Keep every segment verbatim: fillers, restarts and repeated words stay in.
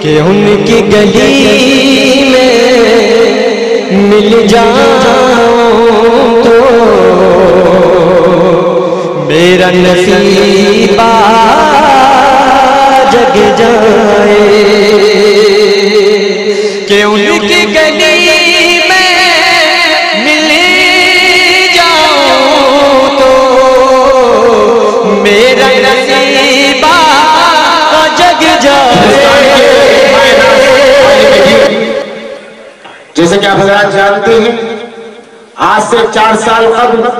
कि उनकी गली में मिल जाऊं तो मेरा नसीबा जग जाए, कि उनकी गली में मिल जाऊं तो मेरा नसीबा जग जाए। जैसे कि आप हज़रात जानते हैं, आज से चार साल कबल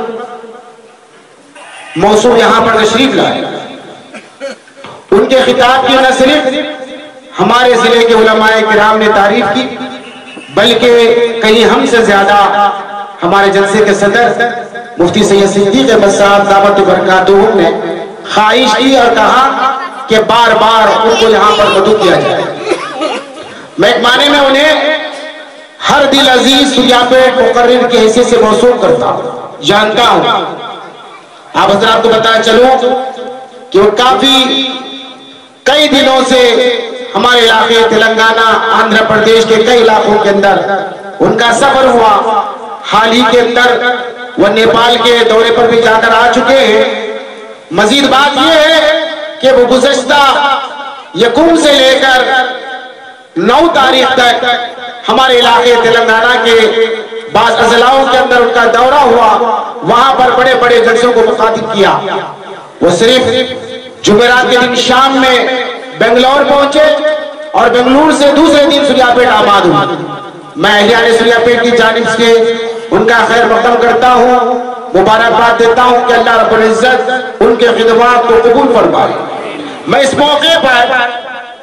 मौसूम यहाँ पर तशरीफ लाए। उनके खिताब की न सिर्फ हमारे जिले के उलमाए किराम ने तारीफ की, बल्कि कहीं हमसे ज्यादा हमारे जलसे के सदर मुफ्ती सैयद सिद्दीक अहमद साहब दावत बरकातुहू ने ख्वाहिश की और कहा कि बार बार उनको यहाँ पर मदद किया जाए। मैं एक माने में उन्हें हर दिल अजीज सुरियापेट मुकर्रिर की हैसियत से मौसूल करता हूँ, जानता हूँ। आप हज़रात को बताया चलूं कि वो काफी कई दिनों से हमारे इलाके तेलंगाना आंध्र प्रदेश के कई इलाकों के अंदर उनका सफर हुआ। हाल ही के अंदर वो नेपाल के दौरे पर भी जाकर आ चुके हैं। मजीद बात यह है कि वो गुज़श्ता यकूम से लेकर नौ तारीख तक हमारे इलाके तेलंगाना के बाज़ अज़लाओं के अंदर उनका दौरा हुआ। वहां पर बड़े बड़े जलसों को मुखातिब किया। वो सिर्फ जुमेरात के दिन शाम में बेंगलोर पहुंचे और बेंगलुरु से दूसरे दिन सुरियापेट आबाद हुए। मैं अहलियाने सुरियापेट की जानिब से उनका खैर मकदम करता हूँ, मुबारकबाद देता हूँ कि अल्लाह रब्बुल इज्जत उनके खिदमात को कबूल फरमाए। मैं इस मौके पर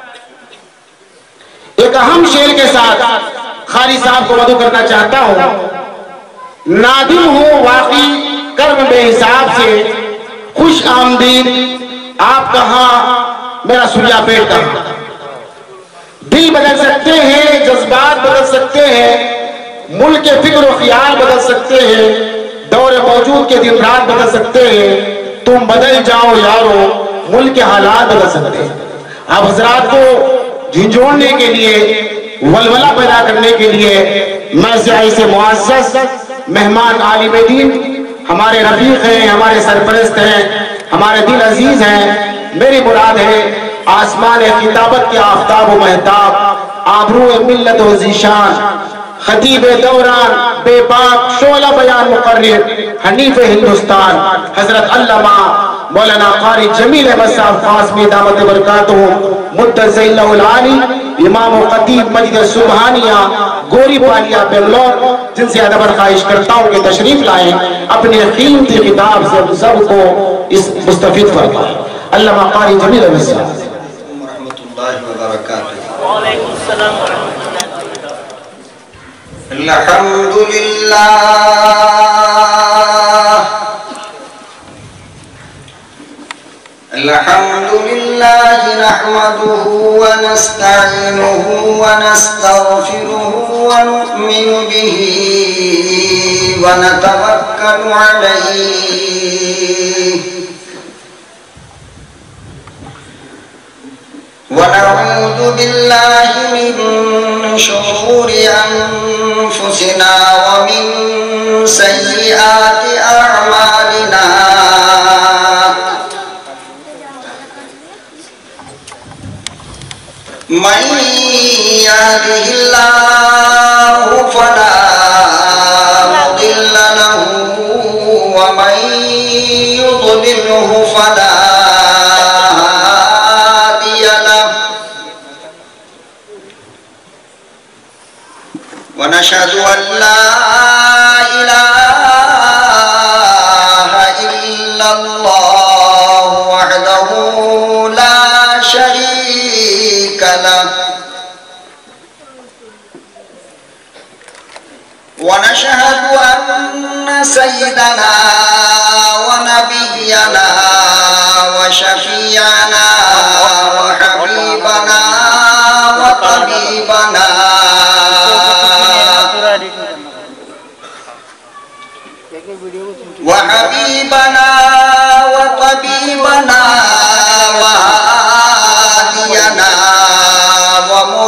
एक अहम शेर के साथ खारी साहब को मदद करना चाहता हूं। नादिम हूं वाकई कर्म बेहिसाब से, खुश आमदीद आप कहां, मेरा सुरियापेट कहां। दिल बदल सकते हैं, जज्बात बदल सकते हैं, मुल्क के फिक्र और ख्याल बदल सकते हैं, दौर मौजूद के दिन रात बदल सकते हैं। तुम बदल जाओ यारो, मुल्क के हालात बदल सकते हैं। आप हजरात को झिझोड़ने के लिए, वलवला पैदा करने के लिए मैं से मुअज़्ज़ज़ मेहमान आलिम दीन हमारे रफीक हैं, हमारे सरपरस्त हैं, हमारे दिल अजीज हैं। मेरी मुराद है आसमान किताबत के आफ्ताब व महताब, आबरू मिल्लत व ज़ीशान, खतीब दौरान, बेबाक शोला बयान मुकर्रिर, हनीफ हिंदुस्तान, हजरत अल्लामा मौलाना कारी जमील अहमद साहब क़ासिमी दामत बरकातुहू मुद्दज़िल्लहुल आली, इमाम व खतीब मस्जिद सुबहानिया गोरी पालिया बेंगलोर, जिनसे अदब ख्वाहिश करता हूँ कि तशरीफ लाए, अपने कीमती किताब से हम सबको इस मुस्तफीद फरमाए। अल्लामा कारी जमील अहमद साहब। अल्हम्दुलिल्लाह अल्हम्दुलिल्लाह नहमदुहु व नस्तईनुहु व नस्तगफिरुहु व नु'मिनु बिही व नतवक्कलु अलैहि व नऊज़ु बिल्लाहि मिन शुरूरि अनफुसिना व मिन सय्यिआति अअमालिना। मन यहदिहिल्लाहु फला मुदिल्ल लहु व मन युद्लिलहु फला हादिय लहु व नशहदु अल्ला इलाहा इल्लल्लाह वहदहु ला शरीक ونشهد أن سيدنا ونبينا وشفيعنا وحبيبنا وطبيبنا وحبيبنا وطبيبنا وهادينا ومرشدنا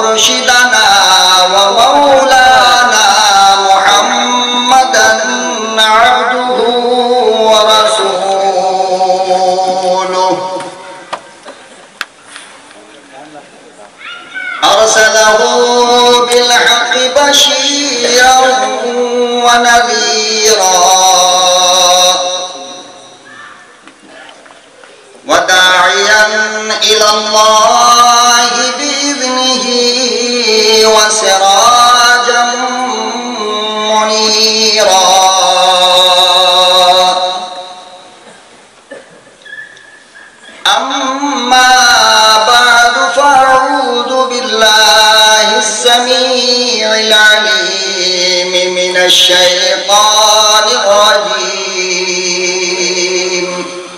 अरसलहू बिलहक़्क़ि बशीरन व नज़ीरा व दाइयन इलल्लाहि बिइज़्निही व सिराजन मुनीरा। अम्मा बअद फ़अऊज़ु बिल्लाहिस समीइल अलीम मिनश शैतानिर रजीम।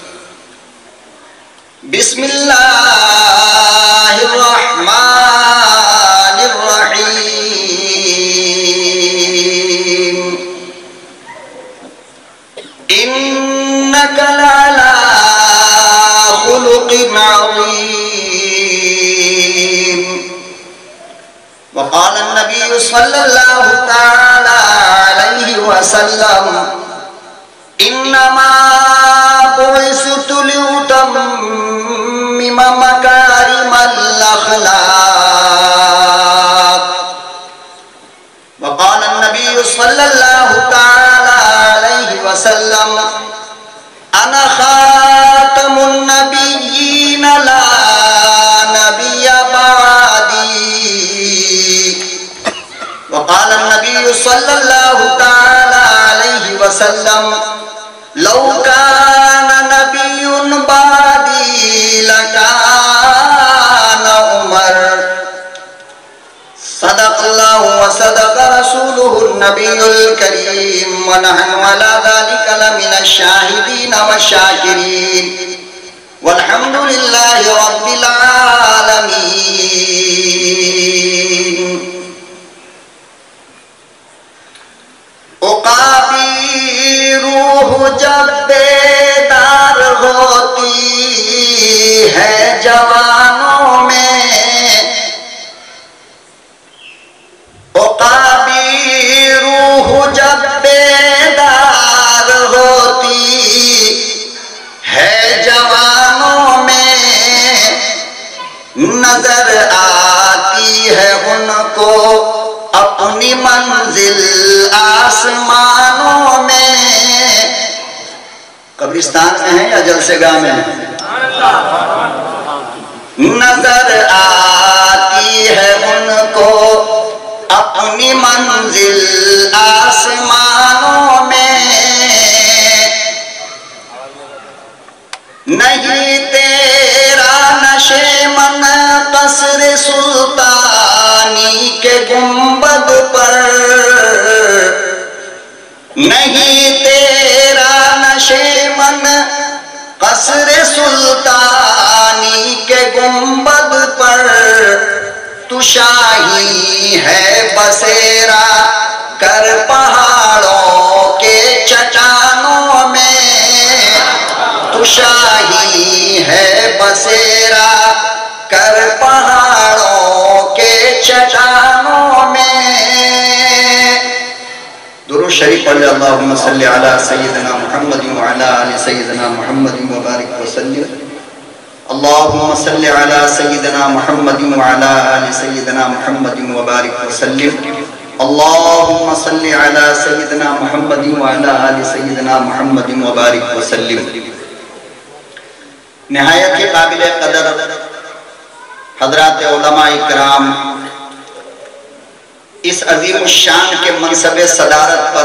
बिस्मिल्लाहिर रहमानिर रहीम। इन्नका लअला खुलुक़िन अज़ीम। वक़ाल नबी सल्लल्लाहु तआला अलैहि वसल्लम इन्नमा बुइस्तु लिउतम्मिम मकारिमल अख़लाक़। वक़ाल नबी सल्लल्लाहु तआला अलैहि वसल्लम अना खातमुन नबिय्यीन ला नबिय्य बअदी। वक़ाल नबी सल्लल्लाहु तआला अलैहि वसल्लम लौ कान नबियुन बअदी लकान उमर। सदक़ल्लाहु व सदक़ रसूलुहु नबियुल करीम व नहनु अला ज़ालिका लमिनश शाहिदीन व शाकिरीन वल्हम्दुलिल्लाहि रब्बिल आलमीन। उक़ाबी रूह जब बेदार होती है जवानों में, उक़ाबी रूह जब बेदार होती है जवानों में, नजर आती है उनको अपनी मंजिल आसमानों में। कब्रिस्तान में है या जलसेगाह में है? नजर आती है उनको अपनी मंजिल आसमानों में। नहीं तेरा नशे मन कसर सुल्तानी के गुंबद पर, नहीं तेरा नशे मन कसर सुल्तानी के गुंबद पर। तू शाही है बसेरा कर पहाड़ों के चट्टानों में। तू शाही है बसेरा कर पहाड़ों के चट्टानों में। दुरूद शरीफ पढ़ लो। अल्लाहुम्मा सल्लि अला सय्यिदिना मुहम्मदिन व अला आलि सय्यिदिना मुहम्मदिन व बारिक व सल्लिम। अल्लाहुम्मा सल्लि अला सय्यिदिना मुहम्मदिन व अला आलि सय्यिदिना मुहम्मदिन व बारिक व सल्लिम। अल्लाहुम्मा सल्लि अला सय्यिदिना मुहम्मदिन व अला आलि सय्यिदिना मुहम्मदिन व बारिक व सल्लिम। निहायत के काबिल कदर हज़रात उलमा इकराम इस अजीम शान के मनसबे सदारत पर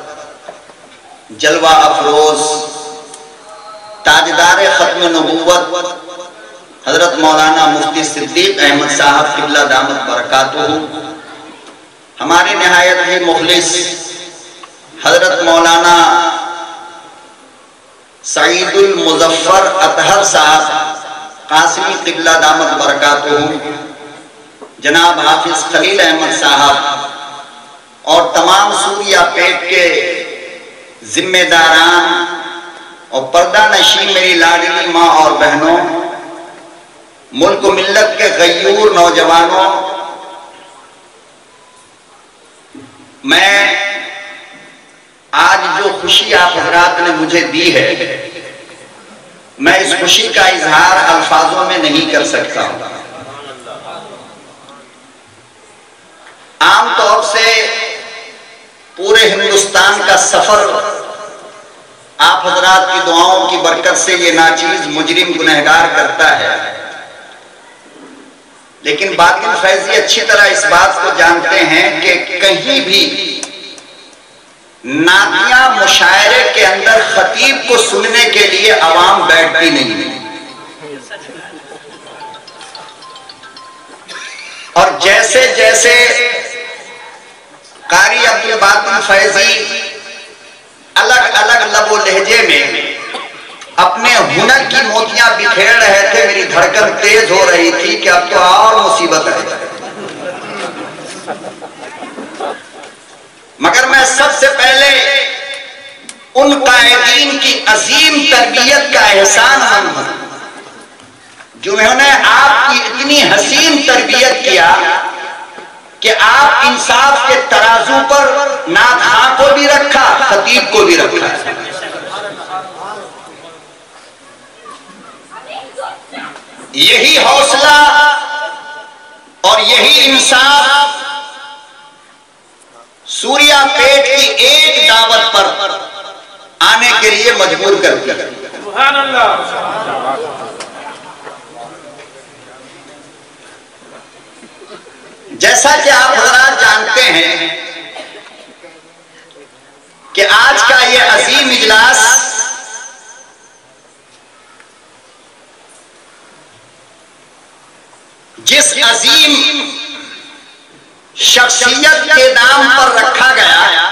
जलवा अफरोज ताजदार खत्म नबूवत हजरत मौलाना मुफ्ती सिद्दीक अहमद साहब क़िबला दामत बरकातुहू, हमारे निहायत ही मुखलिस हजरत मौलाना सईदुल मुज़फ़्फ़र अतहर साहब कासिमी क़िबला दामत बरकातुहू, जनाब हाफिज खलील अहमद साहब और तमाम सूरिया पेट के जिम्मेदारान और पर्दा नशी मेरी लाडली माँ और बहनों, मुल्क मिल्लत के गयूर नौजवानों, मैं आज जो खुशी आप हजरात ने मुझे दी है, मैं इस खुशी का इजहार अल्फाजों में नहीं कर सकता हूं। आमतौर से पूरे हिंदुस्तान का सफर आप हजरात की दुआओं की बरकत से ये नाचीज मुजरिम गुनहगार करता है, लेकिन बातिन फैजी अच्छी तरह इस बात को जानते हैं कि कहीं भी नातिया मुशायरे के अंदर खतीब को सुनने के लिए आवाम बैठती नहीं है। और जैसे जैसे कारी अब्दुल बातिन फैजी अलग अलग लबो लहजे में अपने हुनर की मोतियां बिखेर रहे थे, मेरी धड़कन तेज हो रही थी कि अब तो और मुसीबत है। मगर मैं सबसे पहले उन कायदीन की अजीम तरबियत का एहसानमंद हूं जिन्होंने आपकी इतनी हसीन तरबियत किया कि आप इंसाफ के तराजू पर नादखां को भी रखा, खतीब को भी रखा। यही हौसला और यही इंसाफ सूर्या पेट की एक दावत पर आने के लिए मजबूर कर दिया। सुभान अल्लाह। जैसा कि आप हजरात जानते हैं कि आज का ये अजीम इजलास जिस अजीम शख्सियत के नाम पर रखा गया,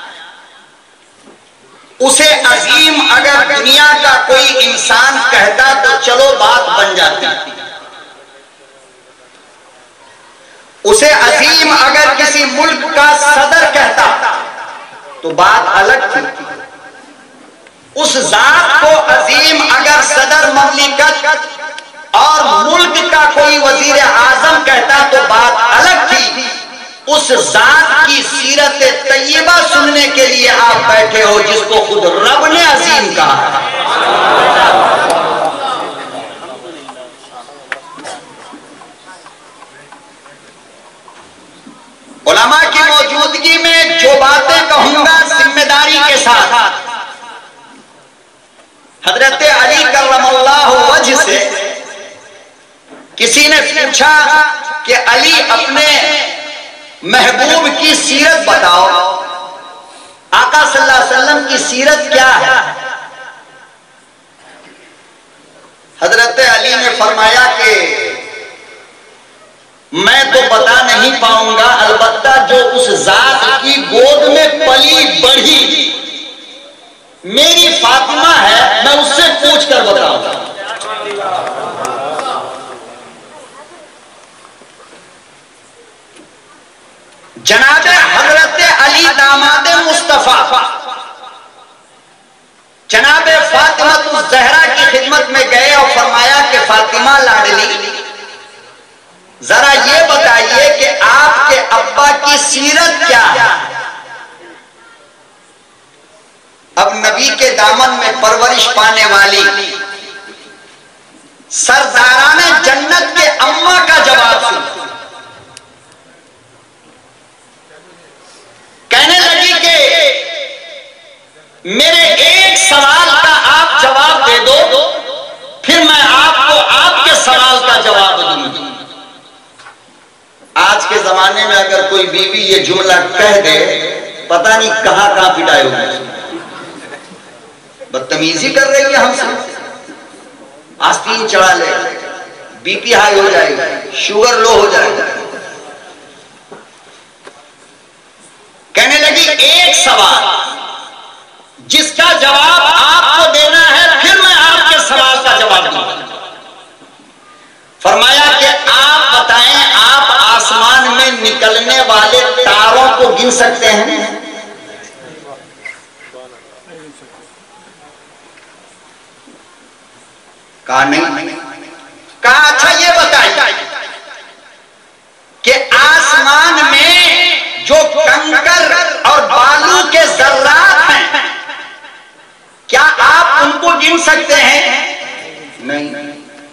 उसे अजीम अगर दुनिया का कोई इंसान कहता तो चलो बात बन जाती, उसे अजीम अगर किसी मुल्क का सदर कहता तो बात अलग थी। उस जात को अजीम अगर सदर ममलिकत और मुल्क का कोई वजीर आजम कहता तो बात अलग थी। उस जात की सीरत तैयबा सुनने के लिए आप बैठे हो जिसको खुद रब ने अजीम कहा। उलमा की मौजूदगी में जो बातें कहूंगा जिम्मेदारी के साथ, हजरत अली करमल्लाहु वजह से किसी ने पूछा कि अली अपने महबूब की सीरत बताओ, आका सल्लल्लाहु अलैहि वसल्लम की सीरत क्या है? हजरत अली ने फरमाया कि मैं तो बता नहीं पाऊंगा, अलबत्ता जो उस जात की गोद में पली बढ़ी मेरी फातिमा है, मैं उससे पूछ कर बताऊंगा। जनाब हजरत अली दामाद मुस्तफा जनाब फातिमा ज़हरा की खिदमत में गए और फरमाया कि फातिमा लाडली, जरा ये बताइए कि आपके अब्बा की सीरत क्या है? अब नबी के दामन में परवरिश पाने वाली सरदाराने जन्नत के अम्मा का जवाब सुन कहने लगी कि मेरे एक सवाल का आप जवाब दे दो, फिर मैं आपको आपके सवाल का जवाब दूंगी। आज के जमाने में अगर कोई बीवी ये जुमला कह दे, पता नहीं कहां कहां पिटाई होगी। बदतमीजी कर रही है हमसे, आस्तीन चढ़ा ले, बीपी हाई हो जाएगा, शुगर लो हो जाएगा। कहने लगी एक सवाल जिसका जवाब आपको देना है, फिर मैं आपके सवाल का जवाब दूंगा। फरमाया कि आप बताएं, आप आसमान में निकलने वाले तारों को गिन सकते हैं? कहा नहीं। कहा अच्छा ये बताइए कि आसमान में जो कंकर और बालू के जर्रात हैं, क्या आप उनको गिन सकते हैं? नहीं।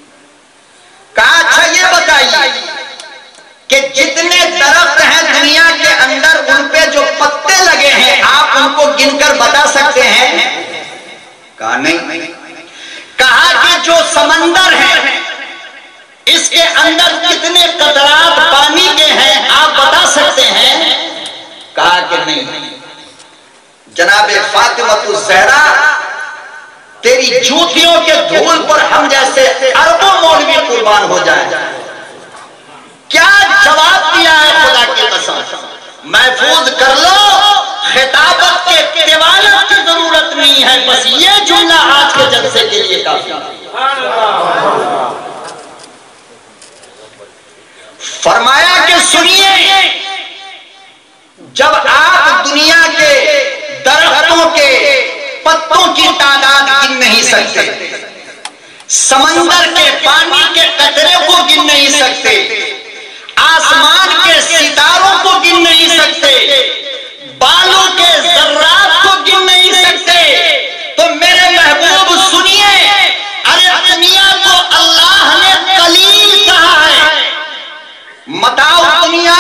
कहा अच्छा ये बताइए कि जितने दरख्त हैं दुनिया गिनकर बता सकते हैं? कहा नहीं। कहा कि जो समंदर है इसके अंदर कितने कतरात पानी के हैं आप बता सकते हैं? कहा कि नहीं। जनाब फातिमतुज ज़हरा, तेरी जूतियों के धूल पर हम जैसे अरबों मौलवी कुर्बान हो जाए। क्या जवाब दिया है खुदा की कसम। महफूज कर लो, खिताबत के तिवालत की जरूरत नहीं है, बस ये जुमला आज के जलसे के लिए काफी। फरमाया कि सुनिए, जब आप दुनिया के दरख्तों के पत्तों की तादाद गिन नहीं सकते, समंदर के पानी के कतरे को गिन नहीं सकते, आसमान के सितारों को गिन नहीं सकते, बालों के जर्रात को गिन नहीं सकते, तो मेरे महबूब सुनिए, अरे दुनिया को अल्लाह ने कलील कहा है। मताओ दुनिया,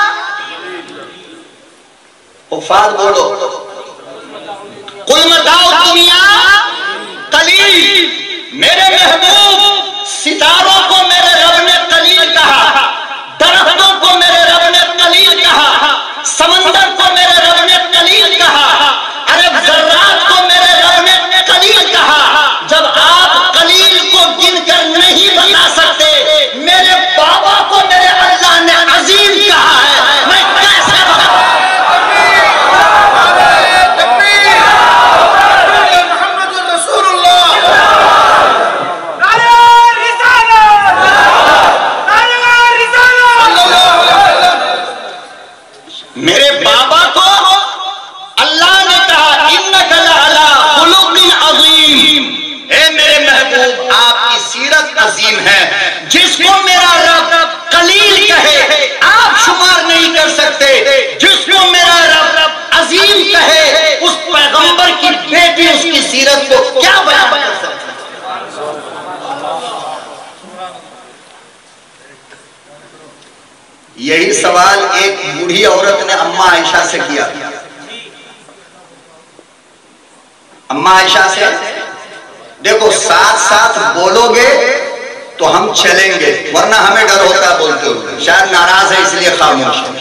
उफाद बोलो, कुल मताओ दुनिया कलील। मेरे महबूब, सितारों को मेरे रब ने कलील कहा, दरख्तों को मेरे रब ने कलील कहा, समंदर को मेरे रब ने कलील कहा, अरे जर्रात को मेरे रब ने कलील कहा। जब आप कलील को गिनकर नहीं बता सकते, मेरे बाबा को मेरे अल्लाह ने अजीम कहा है, मैं कैसे बताऊं? मेरे बाबा को अल्लाह ने कहा इन्नका लअला खुलुकिन अज़ीम। ए मेरे महबूब, आपकी सीरत अजीम है। जिसको मेरा रब कलील कहे आप शुमार नहीं कर सकते, जिसको मेरा रब अजीम कहे उस पैगंबर की बेटी उसकी सीरत को क्या बयान कर सकते? यही सवाल एक बूढ़ी औरत ने अम्मा आयशा से किया। अम्मा आयशा से, देखो साथ साथ बोलोगे तो हम चलेंगे, वरना हमें डर होता बोलते हुए, शायद नाराज है इसलिए खामोश है।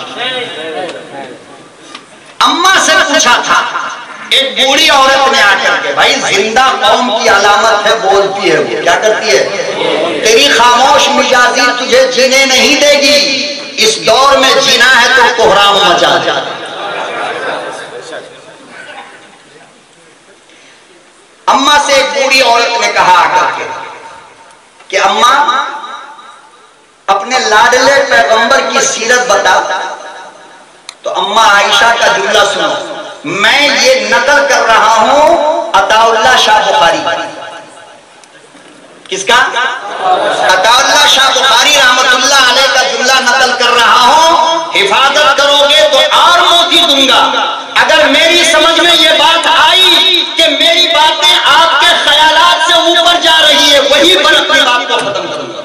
अम्मा से पूछा था एक बूढ़ी औरत ने आकर के, भाई जिंदा कौम की अलामत है बोलती है, वो क्या करती है? तेरी खामोश मिजाजी तुझे जीने नहीं देगी, इस दौर में जीना है तो कोहराम मचा जा। अम्मा से एक बूढ़ी औरत ने कहा आकर के कि अम्मा, अपने लाडले पैगंबर की सीरत बता। तो अम्मा आयशा का जुमला सुनो, मैं ये नकल कर रहा हूं अताउल्लाह शाह बुखारी। किसका? अताउल्लाह शाह बुखारी रहमतुल्लाह अलैह का जुमला नकल कर रहा हूं। हिफाजत करोगे तो और मोती दूंगा। अगर मेरी समझ में ये बात आई कि मेरी बातें आपके ख्यालात से ऊपर जा रही है, वही पर अपनी बात को खत्म करूंगा।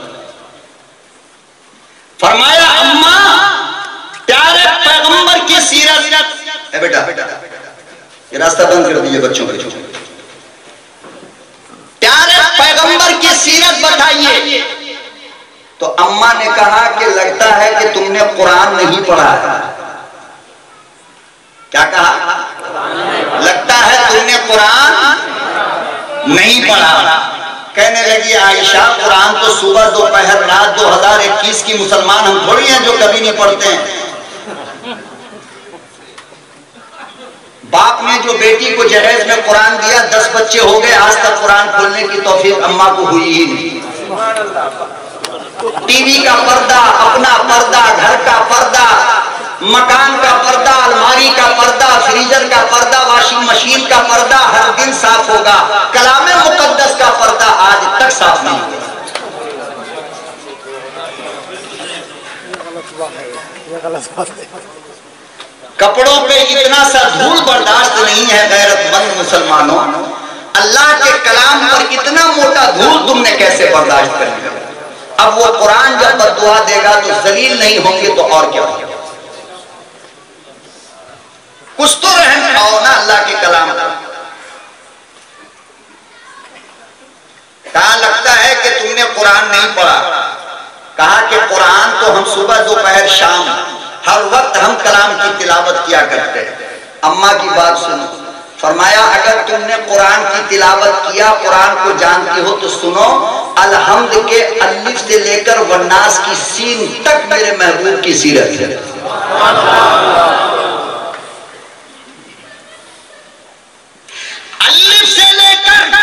फरमाया अम्मा, प्यारे पैगंबर की सीरत। ए बेटा, ये रास्ता बंद कर दीजिए बच्चों के। प्यारे पैगंबर की सीरत बताइए। तो अम्मा ने कहा कि लगता है कि तुमने कुरान नहीं पढ़ा है। क्या कहा? लगता है तुमने कुरान नहीं पढ़ा। कहने लगी आयशा, कुरान तो सुबह दोपहर रात दो हजार इक्कीस की मुसलमान हम थोड़ी हैं जो कभी नहीं पढ़ते हैं। बाप ने जो बेटी को जहेज में कुरान दिया, दस बच्चे हो गए, आज तक कुरान खोलने की तौफीक अम्मा को हुई ही नहीं। टीवी का पर्दा, अपना पर्दा, घर का पर्दा, मकान का पर्दा, अलमारी का पर्दा, फ्रीजर का पर्दा, वॉशिंग मशीन का पर्दा हर दिन साफ होगा, कलामे मुकद्दस का पर्दा आज तक साफ नहीं हुआ। कपड़ों पे इतना सा धूल बर्दाश्त नहीं है गैरतमंद मुसलमानों। अल्लाह के कलाम पर इतना मोटा धूल तुमने कैसे बर्दाश्त कर लिया? अब वो कुरान जब बद्दुआ देगा तो जलील नहीं होंगे तो और क्या होगा? कुछ तो रहम खाओ ना अल्लाह के कलाम का। कहा लगता है कि तुमने कुरान नहीं पढ़ा। कहा कि कुरान तो हम सुबह दोपहर शाम हर वक्त हम कलाम की तिलावत किया करते हैं। अम्मा की बात सुनो, फरमाया अगर तुमने कुरान की तिलावत किया, कुरान को जानती हो तो सुनो, अलहम्द के अलिफ से लेकर वन्नास की सीन तक मेरे महबूब की सीरत है। अलिफ से लेकर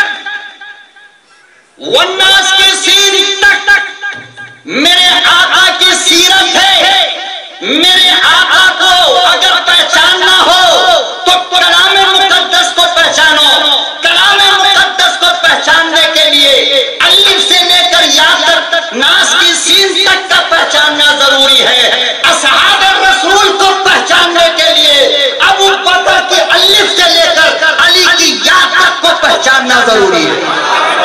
वन्नास की सीन तक तक मेरे आका की सीरत है। मेरे आका को अगर पहचानना हो तो कलाम मुकद्दस को पहचानो। कलाम मुकद्दस को पहचानने के लिए अलिफ से लेकर या तक नास की सीन तक का पहचानना जरूरी है। असहाब रसूल को पहचानने के लिए अबू बकर के अलिफ से लेकर अली की या तक को पहचानना जरूरी है।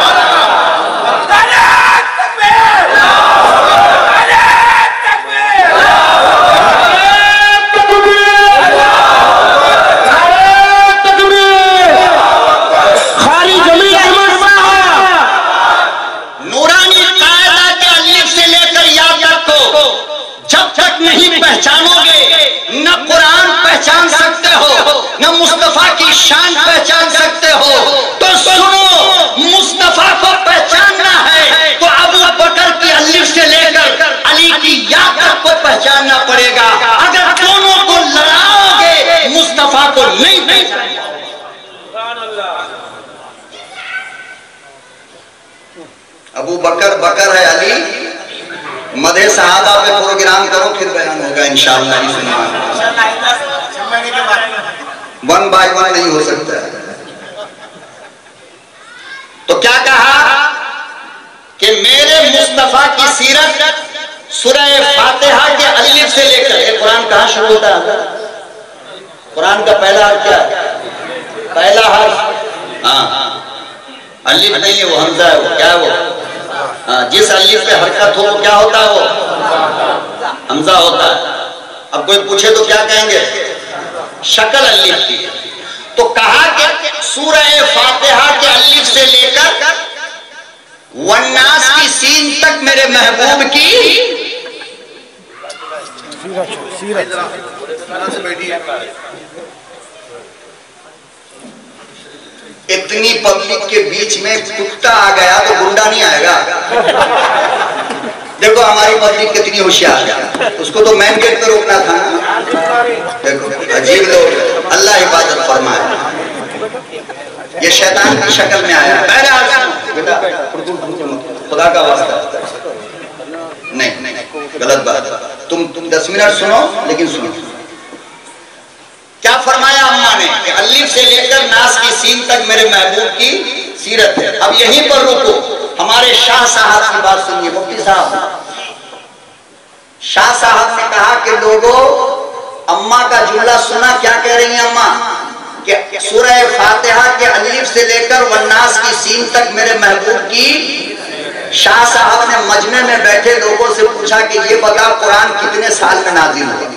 पहचानोगे न कुरान पहचान सकते हो, न मुस्तफा की शान पहचान सकते हो। तो सुनो, मुस्तफा को पहचानना है तो अबू बकर की अलिफ से लेकर अली की या तक को पहचानना पड़ेगा। अगर दोनों को लड़ाओगे मुस्तफा को नहीं पहचानोगे। अबू बकर बकर है, अली मदे सहाबा पे प्रोग्राम करो, फिर बयान होगा इंशाअल्लाह। वन बाय वन नहीं हो सकता है। तो क्या कहा कि मेरे मुस्तफा की सीरत सूरह फातिहा के अलिफ से लेकर, ये कुरान कहां शुरू होता है? कुरान का पहला हर्फ क्या है? पहला हर्फ हाँ अलिफ नहीं है, वो हमजा है। वो क्या है? वो हाँ, जिस अलिफ पे हरकत हो वो क्या होता है? वो हमजा होता है। अब कोई पूछे तो क्या कहेंगे? शक्ल अलिफ की। तो कहा कि सूरह फातिहा के अलिफ से लेकर वन्नास की सीन तक मेरे महबूब की इतनी पब्लिक के बीच में कुत्ता आ गया तो गुंडा नहीं आएगा। देखो हमारी पब्लिक कितनी होशियार है, उसको तो मेन गेट पे रोकना था ना। देखो अजीब लोग, अल्लाह हिफाजत फरमाए। ये शैतान की शक्ल में आया। बेटा खुदा का वास्ता नहीं, नहीं गलत बात। तुम तुम दस मिनट सुनो, लेकिन सुनो क्या फरमाया अम्मा ने कि अलिफ से लेकर नास की सीन तक मेरे महबूब की सीरत है। अब यहीं पर रुको, हमारे शाह साहब की बात सुनिए। मुफ्ती साहब, शाह साहब ने कहा कि लोगों, अम्मा का जुमला सुना, क्या कह रही हैं अम्मा? कि सूरह फातिहा के अलिफ से लेकर वन्नास की सीन तक मेरे महबूब की। शाह साहब ने मजमे में बैठे लोगों से पूछा कि ये बता कुरान कितने साल में नाजिल हुआ?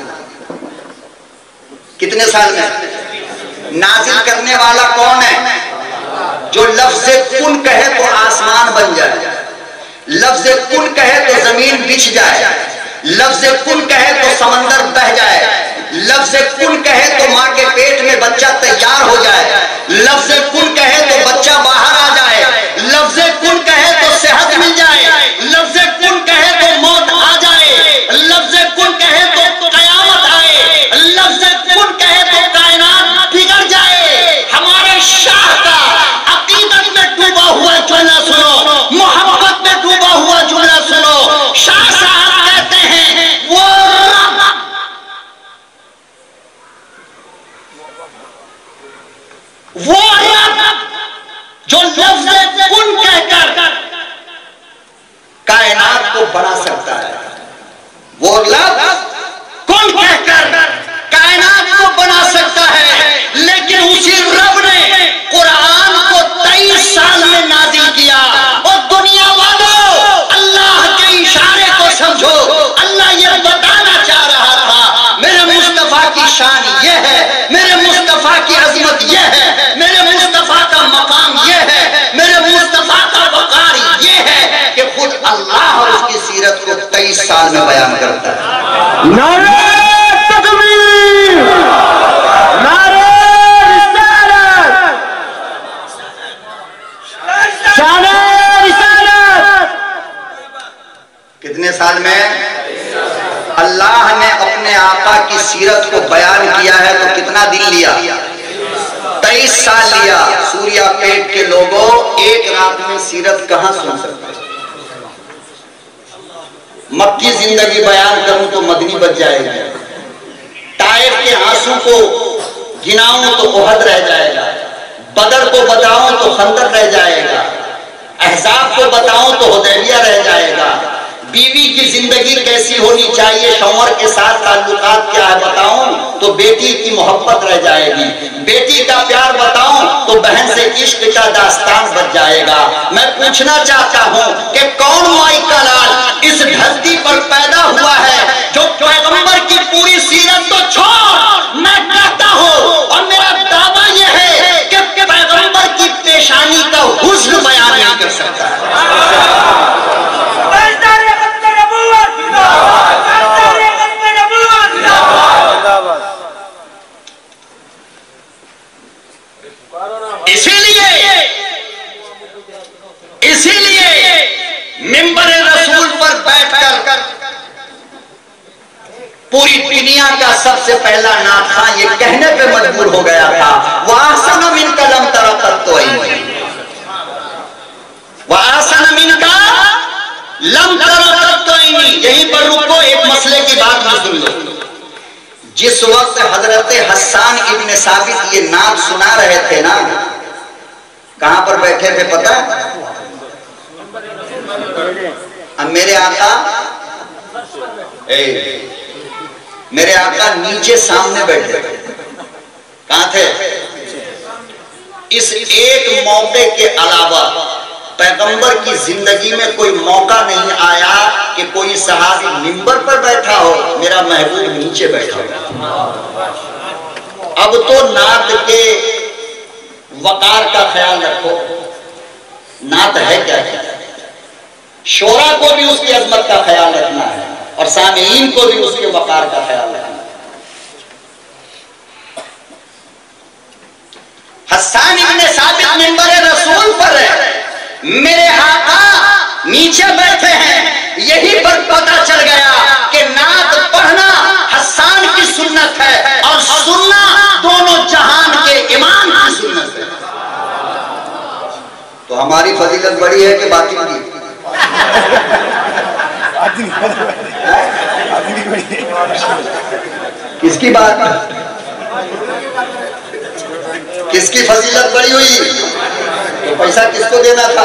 कितने साल में? नाजिल करने वाला कौन है? जो लफ्ज़ कुन कहे तो आसमान बन जाए, लफ्ज़ कुन कहे तो जमीन बिछ जाए, लफ्ज़ कुन कहे तो समंदर बह जाए, लफ्ज़ कुन कहे तो माँ के पेट में बच्चा तैयार हो जाए, लफ्ज़ कुन कहे तो बच्चा बाहर आ जाए, लफ्ज़ कुन कहे तो सेहत मिल जाए, लफ्ज़ कुन कहे तो मौत आ जाए, लफ्ज़ कुन कहे तो कयामत आए, लफ्ज़ कुन कहे तो कायनात बिगड़ जाए। हमारे शाह का अकीदत में डूबा हुआ जुमला सुनो, मोहब्बत में डूबा हुआ जुमला सुनो। शाह साहब कहते हैं वो वो जो लफ्ज़ कुन कहकर कायनात को बना सकता है, वो लफ्ज़ कुन कहकर कायनात को बना सकता है। लेकिन उसी रब ने कुरान को तेईस साल में नाजिल किया। और दुनिया वालों, अल्लाह के इशारे को समझो। अल्लाह ये बताना चाह रहा था मेरे मुस्तफा की शान ये है, मेरे साल में बयान करता है। नारे तकबीर, नारे रिसालत, शाने रिसालत। कितने साल में? अल्लाह ने अपने आका की सीरत को बयान किया है तो कितना दिन लिया? तेईस साल लिया। सूर्या पेट के लोगों, एक रात में सीरत कहां सुन सकते? मक्की जिंदगी बयान करूं तो मदनी बच जाएगी। ताइफ के आंसू को गिनाऊं तो ओहद रह जाएगा। बदर को बताऊं तो खंदक रह जाएगा। अहज़ाब को बताऊं तो हुदैबिया रह जाएगा। बीवी की जिंदगी कैसी होनी चाहिए, शौहर के साथ ताल्लुकात क्या है बताऊं तो बेटी की मोहब्बत रह जाएगी। बेटी का प्यार बताऊं तो बहन से इश्क का दास्तान बच जाएगा। मैं पूछना चाहता हूं कि कौन माई का लाल इस धरती पर पैदा हुआ है जो पैगंबर की पूरी सीरत तो छोड़, मैं कहता हूं और मेरा दावा यह है कि पैगंबर की पेशानी का हुस्न बयान नहीं कर सकता। इसीलिए इसीलिए मिंबर रसूल पर बैठकर पूरी दुनिया का सबसे पहला नाथ खां ये कहने पे मजबूर हो गया था, वासन मिन कलम तरकत तो वासन मिन का लम तरकत तो यहीं पर रुको, एक मसले की बात में सुन लो। जिस वक्त हजरत हस्सान इब्न साबित ये नात सुना रहे थे ना, कहां पर बैठे थे पता? अब मेरे आका ए, मेरे आका नीचे सामने बैठे थे। कहां थे? इस एक मौके के अलावा पैगंबर की जिंदगी में कोई मौका नहीं आया कि कोई सहाबी मिंबर पर बैठा हो, मेरा महबूब नीचे बैठा हो। अब तो नात के वकार का ख्याल रखो, नात है क्या क्या? शोरा को भी उसकी अजमत का ख्याल रखना है और सामीईन को भी उसके वकार का ख्याल रखना है। हस्सान इब्न साबित मिंबर रसूल पर है, मेरे आका नीचे बैठे हैं। यही पर पता चल गया कि नात पढ़ना हस्सान की सुन्नत है और सुनना दोनों जहान के इमाम की सुन्नत है। तो हमारी फजीलत बड़ी है कि बातिन की? किसकी बात? किसकी फजीलत बड़ी हुई? तो पैसा किसको देना था?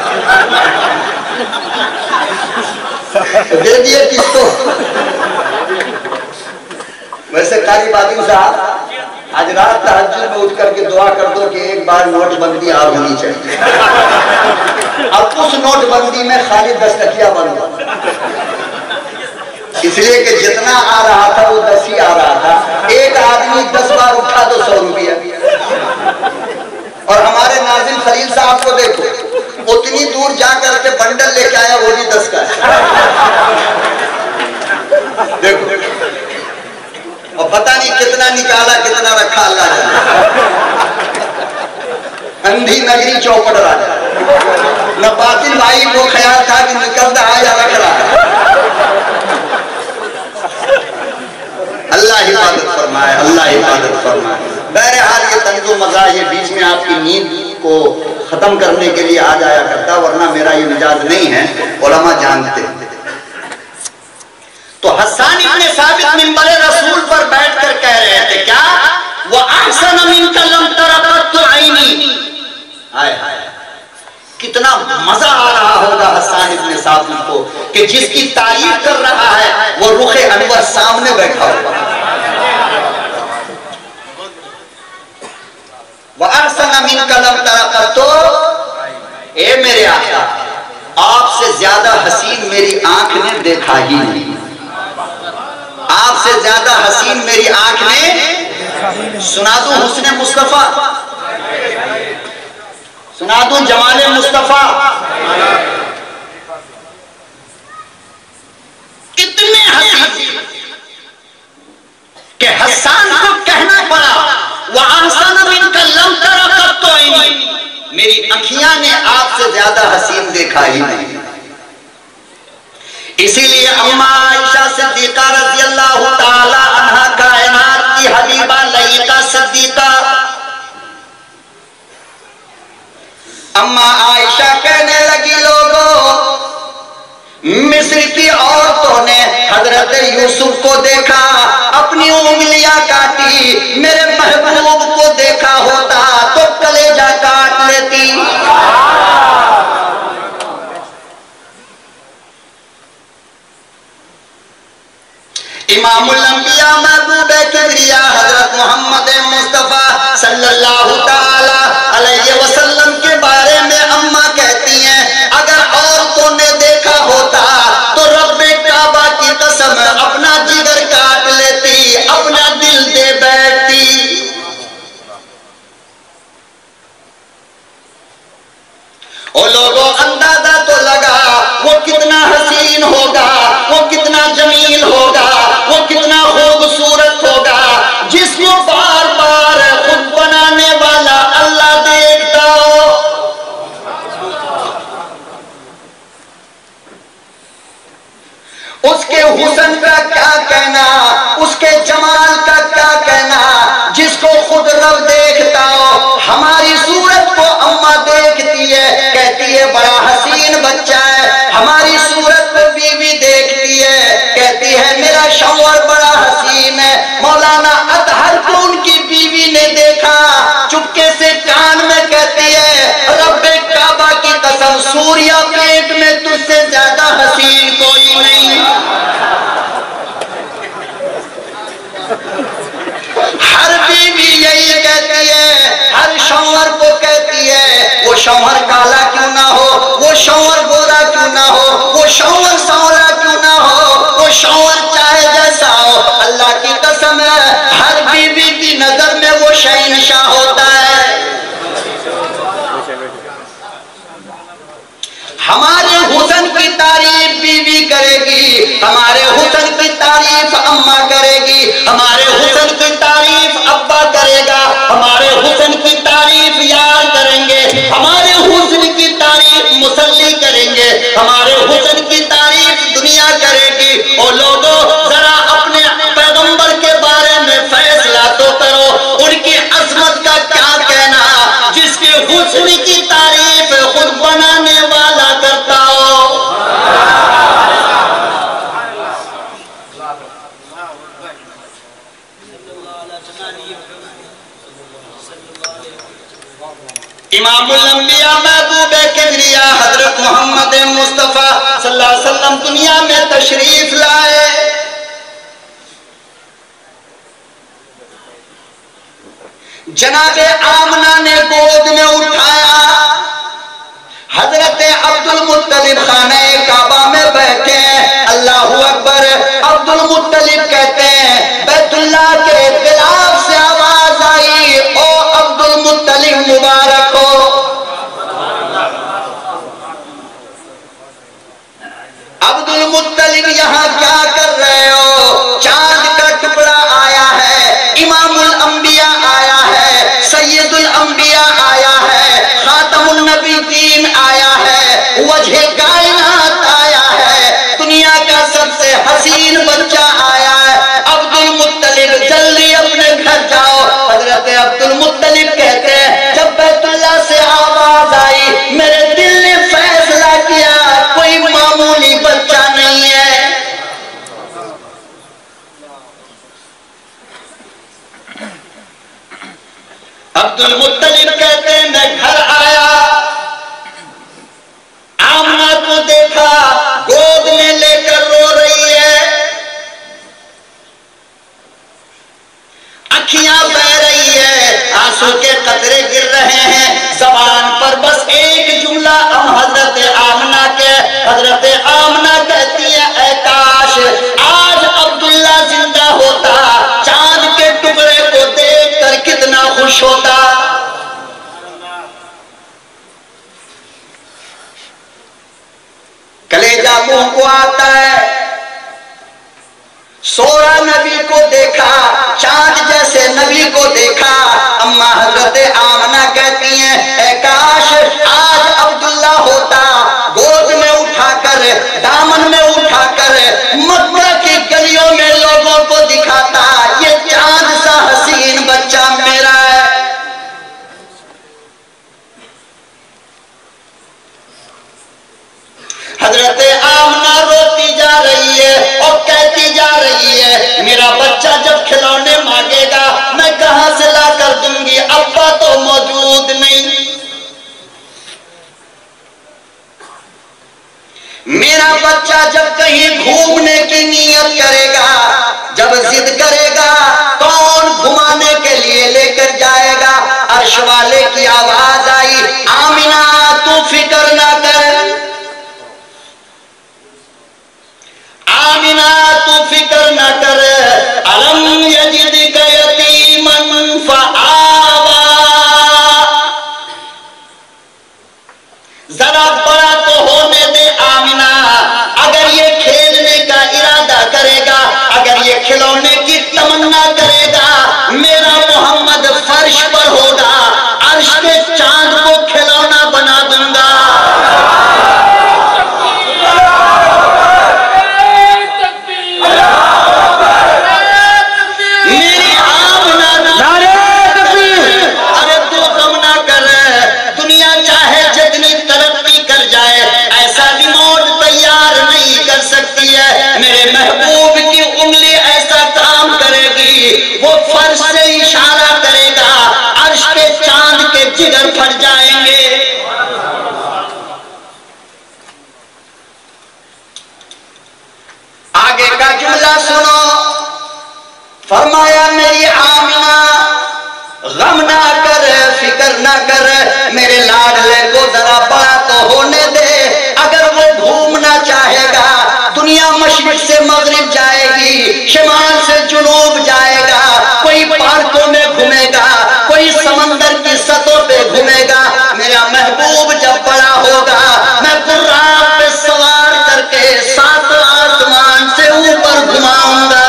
तो दे दिए किसको? वैसे कारी बातिन साहब, आज रात तहज्जुद में उठ करके दुआ कर दो कि एक बार नोटबंदी आ होनी चाहिए। अब उस नोटबंदी में खाली दस टकिया बंद हुआ, इसलिए कि जितना आ रहा था वो दस ही आ रहा था। एक आदमी दस बार उठा तो सौ रुपया। और हमारे नाज़िम खलील साहब को देखो, उतनी दूर जा करके बंडल लेके आया, वो भी दस का है। देखो, और पता नहीं कितना निकाला कितना रखा, अल्लाह जाने। अंधी नगरी चौपट राजा। न बातिल भाई को ख्याल था कि निकल रहा है या रख रहा है। अल्लाह हिफाजत फरमाए, अल्लाह हिफाजत फरमाए। बहरहाल ये तंजो मजा ये बीच में आपकी नींद को खत्म करने के लिए आ जाया करता, वरना मेरा ये मिजाज नहीं है, उलमा जानते हैं। तो हस्सान इब्न साबित मिंबर रसूल पर बैठकर कह रहे थे क्या? वो अहसन मिन कलम तरकत आईनी। हाय हाय, कितना मजा आ रहा होगा हस्सान इब्न साबित को कि जिसकी तारीफ कर रहा है वो रुखे अनवर सामने बैठा होगा। वह अहसन मिन कलम तरकत, ए मेरे आका, आपसे ज्यादा हसीन मेरी आंख ने देखा ही नहीं। आपसे ज्यादा हसीन मेरी आंख ने, सुना दूं हुस्ने मुस्तफा, सुना दूं जमाले मुस्तफा। इतने हसीन कि हसन को कहना पड़ा वह आसान इनका लम तरा कब तो आई, मेरी अखियां ने आपसे ज्यादा हसीन देखा ही नहीं। इसीलिए अम्मा आयशा सिद्दीका रज़ी अल्लाह ताला अन्हा कायनात की हबीबा लईका सिद्दीका अम्मा आयशा कहने लगी, लोगों मिस्र की औरतों ने हजरत यूसुफ को देखा, अपनी उंगलियां काटी, मेरे महबूब को देखा होता तो कलेजा काट लेती। इमामुल अंबिया महबूब किबरिया हजरत मोहम्मद मुस्तफा सल्लल्लाहु ताला अलैहि वसल्लम के बारे में अम्मा कहती हैं, अगर औरतों ने देखा होता तो रब्बे काबा की कसम अपना जिगर काट लेती, अपना दिल दे बैठती। ओ लोगों अंदाजा तो लगा वो कितना हसीन होगा, वो कितना जमील होगा, वो कितना खूबसूरत होगा, जिसको बार बार खुद बनाने वाला अल्लाह देखता हो। उसके हुस्न का क्या कहना, उसके जमाल का क्या कहना, जिसको खुद रब देखता हो। हमारी सूरत को अम्मा देखती है, कहती है बड़ा हसीन बच्चा है। हमारी सूरत को बीवी देखती है, कहती है मेरा शौहर बड़ा हसीन है। मौलाना अतहर को उनकी बीवी ने देखा, चुपके से कान में कहती है रब्बे काबा की कसम सूर्या पेट में तुझसे ज्यादा हसीन कोई नहीं। हर बीवी यही कहती है, हर शौहर को कहती है, वो शौहर काला क्यों ना हो, वो शौहर गोरा क्यों ना हो, वो शौहर सांवला क्यों ना हो, वो शौहर चाहे जैसा हो, अल्लाह की कसम है हर बीवी की नजर में वो शहंशाह होता है। हमारे हुस्न की तारीफ बीवी करेगी, हमारे हुस्न की तारीफ अम्मा करेगी, हमारे हुस्न की तारीफ अब्बा करेगा, हमारे हुस्न की तारीफ यार करेंगे, हमारे हुस्न की तारीफ मुसल्ली करेंगे, हमारे हुस्न की तारीफ दुनिया करेगी। ओ लोगों जरा अपने पैगंबर के बारे में फैसला तो करो, उनकी अजमत का क्या कहना, जिसके हुस्न की तारीफ खुद बनाने वाला करता हो। इमामुल अंबिया महबूब किबरिया हजरत मोहम्मद मुस्तफा सल्लल्लाहु अलैहि वसल्लम दुनिया में तशरीफ लाए। जनाबे आमना ने गोद में उठाया, हजरत अब्दुल मुत्तलिब खाने काबा में बैठे हैं। अल्लाहु अकबर। अब्दुल मुत्तलिब कहते हैं बैतुल्लाह के गिलाफ से आवाज आई, ओ अब्दुल मुत्तलिब मुबारक हो। अब्दुल मुत्तलिब यहाँ क्या कर रहे हो? चांद का टुकड़ा आया है, इमामुल अंबिया आया है, सैयदुल अंबिया आया है, खातमुन नबीयीन आया है, वजह कायनात आया है, दुनिया का सबसे हसीन बच्चा आया है। अब्दुल मुत्तलिब जल्दी अपने घर जाओ। हजरत अब्दुल मुत्तलिब कहते हैं जब बैतुल्लाह से आवाज आई, मेरे दिल ने फैसला किया कोई मामूली बच्चा नहीं है। अब्दुल मुत्तलिब कहते हैं मैं घर आया, आमना को देखा गोद में लेकर रो रही है, अखियां बह रही है, आंसू के कतरे गिर रहे हैं, जबान पर बस एक जुमला हम हजरत आमना के हजरत आमना कहती है ऐ काश आज अब्दुल्ला जिंदा होता, चांद के टुकड़े को देखकर कितना खुश होता। कलेजा मुंह को आता है, खुदा नबी को देखा, चांद जैसे नबी को देखा। अम्मा हजरत आमना कहती हैं, ऐ काश आज अब्दुल्ला होता, गोद में उठाकर, दामन में उठाकर मक्का की गलियों में लोगों को दिखाता, ये चांद सा हसीन बच्चा मेरा है। हजरत आमना रोती जा रही है और कहती जा रही है, मेरा बच्चा जब खिलौने मांगेगा मैं कहां से ला कर दूंगी, अब्बा तो मौजूद नहीं। मेरा बच्चा जब कहीं घूमने की नीयत करेगा, जब जिद करेगा, कौन घुमाने के लिए लेकर जाएगा। अर्श वाले की आवाज आई, आमिना तू फिक्र ना कर, आमिना तू फिक्र न कर, अलम यजिदका यतीमन फआवा। जरा बड़ा तो होने दे आमिना, अगर ये खेलने का इरादा करेगा, अगर ये खिलौने की तमन्ना करेगा, मेरा मोहम्मद फर्श पर होगा, अर्श के चांद को खिलौना बना दूंगा। मेरे महबूब की उंगली ऐसा काम करेगी, वो फर्श से इशारा करेगा, अर्श के चांद के जिगर फट जाएंगे। आगे का जुमला सुनो, फरमाया मेरी आमिना गम ना कर, फिक्र ना कर, मेरे लाडले को जरा बड़ा तो होने दे। अगर वो घूमना चाहेगा, दुनिया मशरिक से मगरिब जाएगी, शिमाल से जुनूब जाएगा, कोई पार्कों में घूमेगा, कोई समंदर की सतहों पे घूमेगा। मेरा महबूब जब बड़ा होगा, मैं बुर्राक पे सवार करके सात आसमान से ऊपर घुमाऊंगा।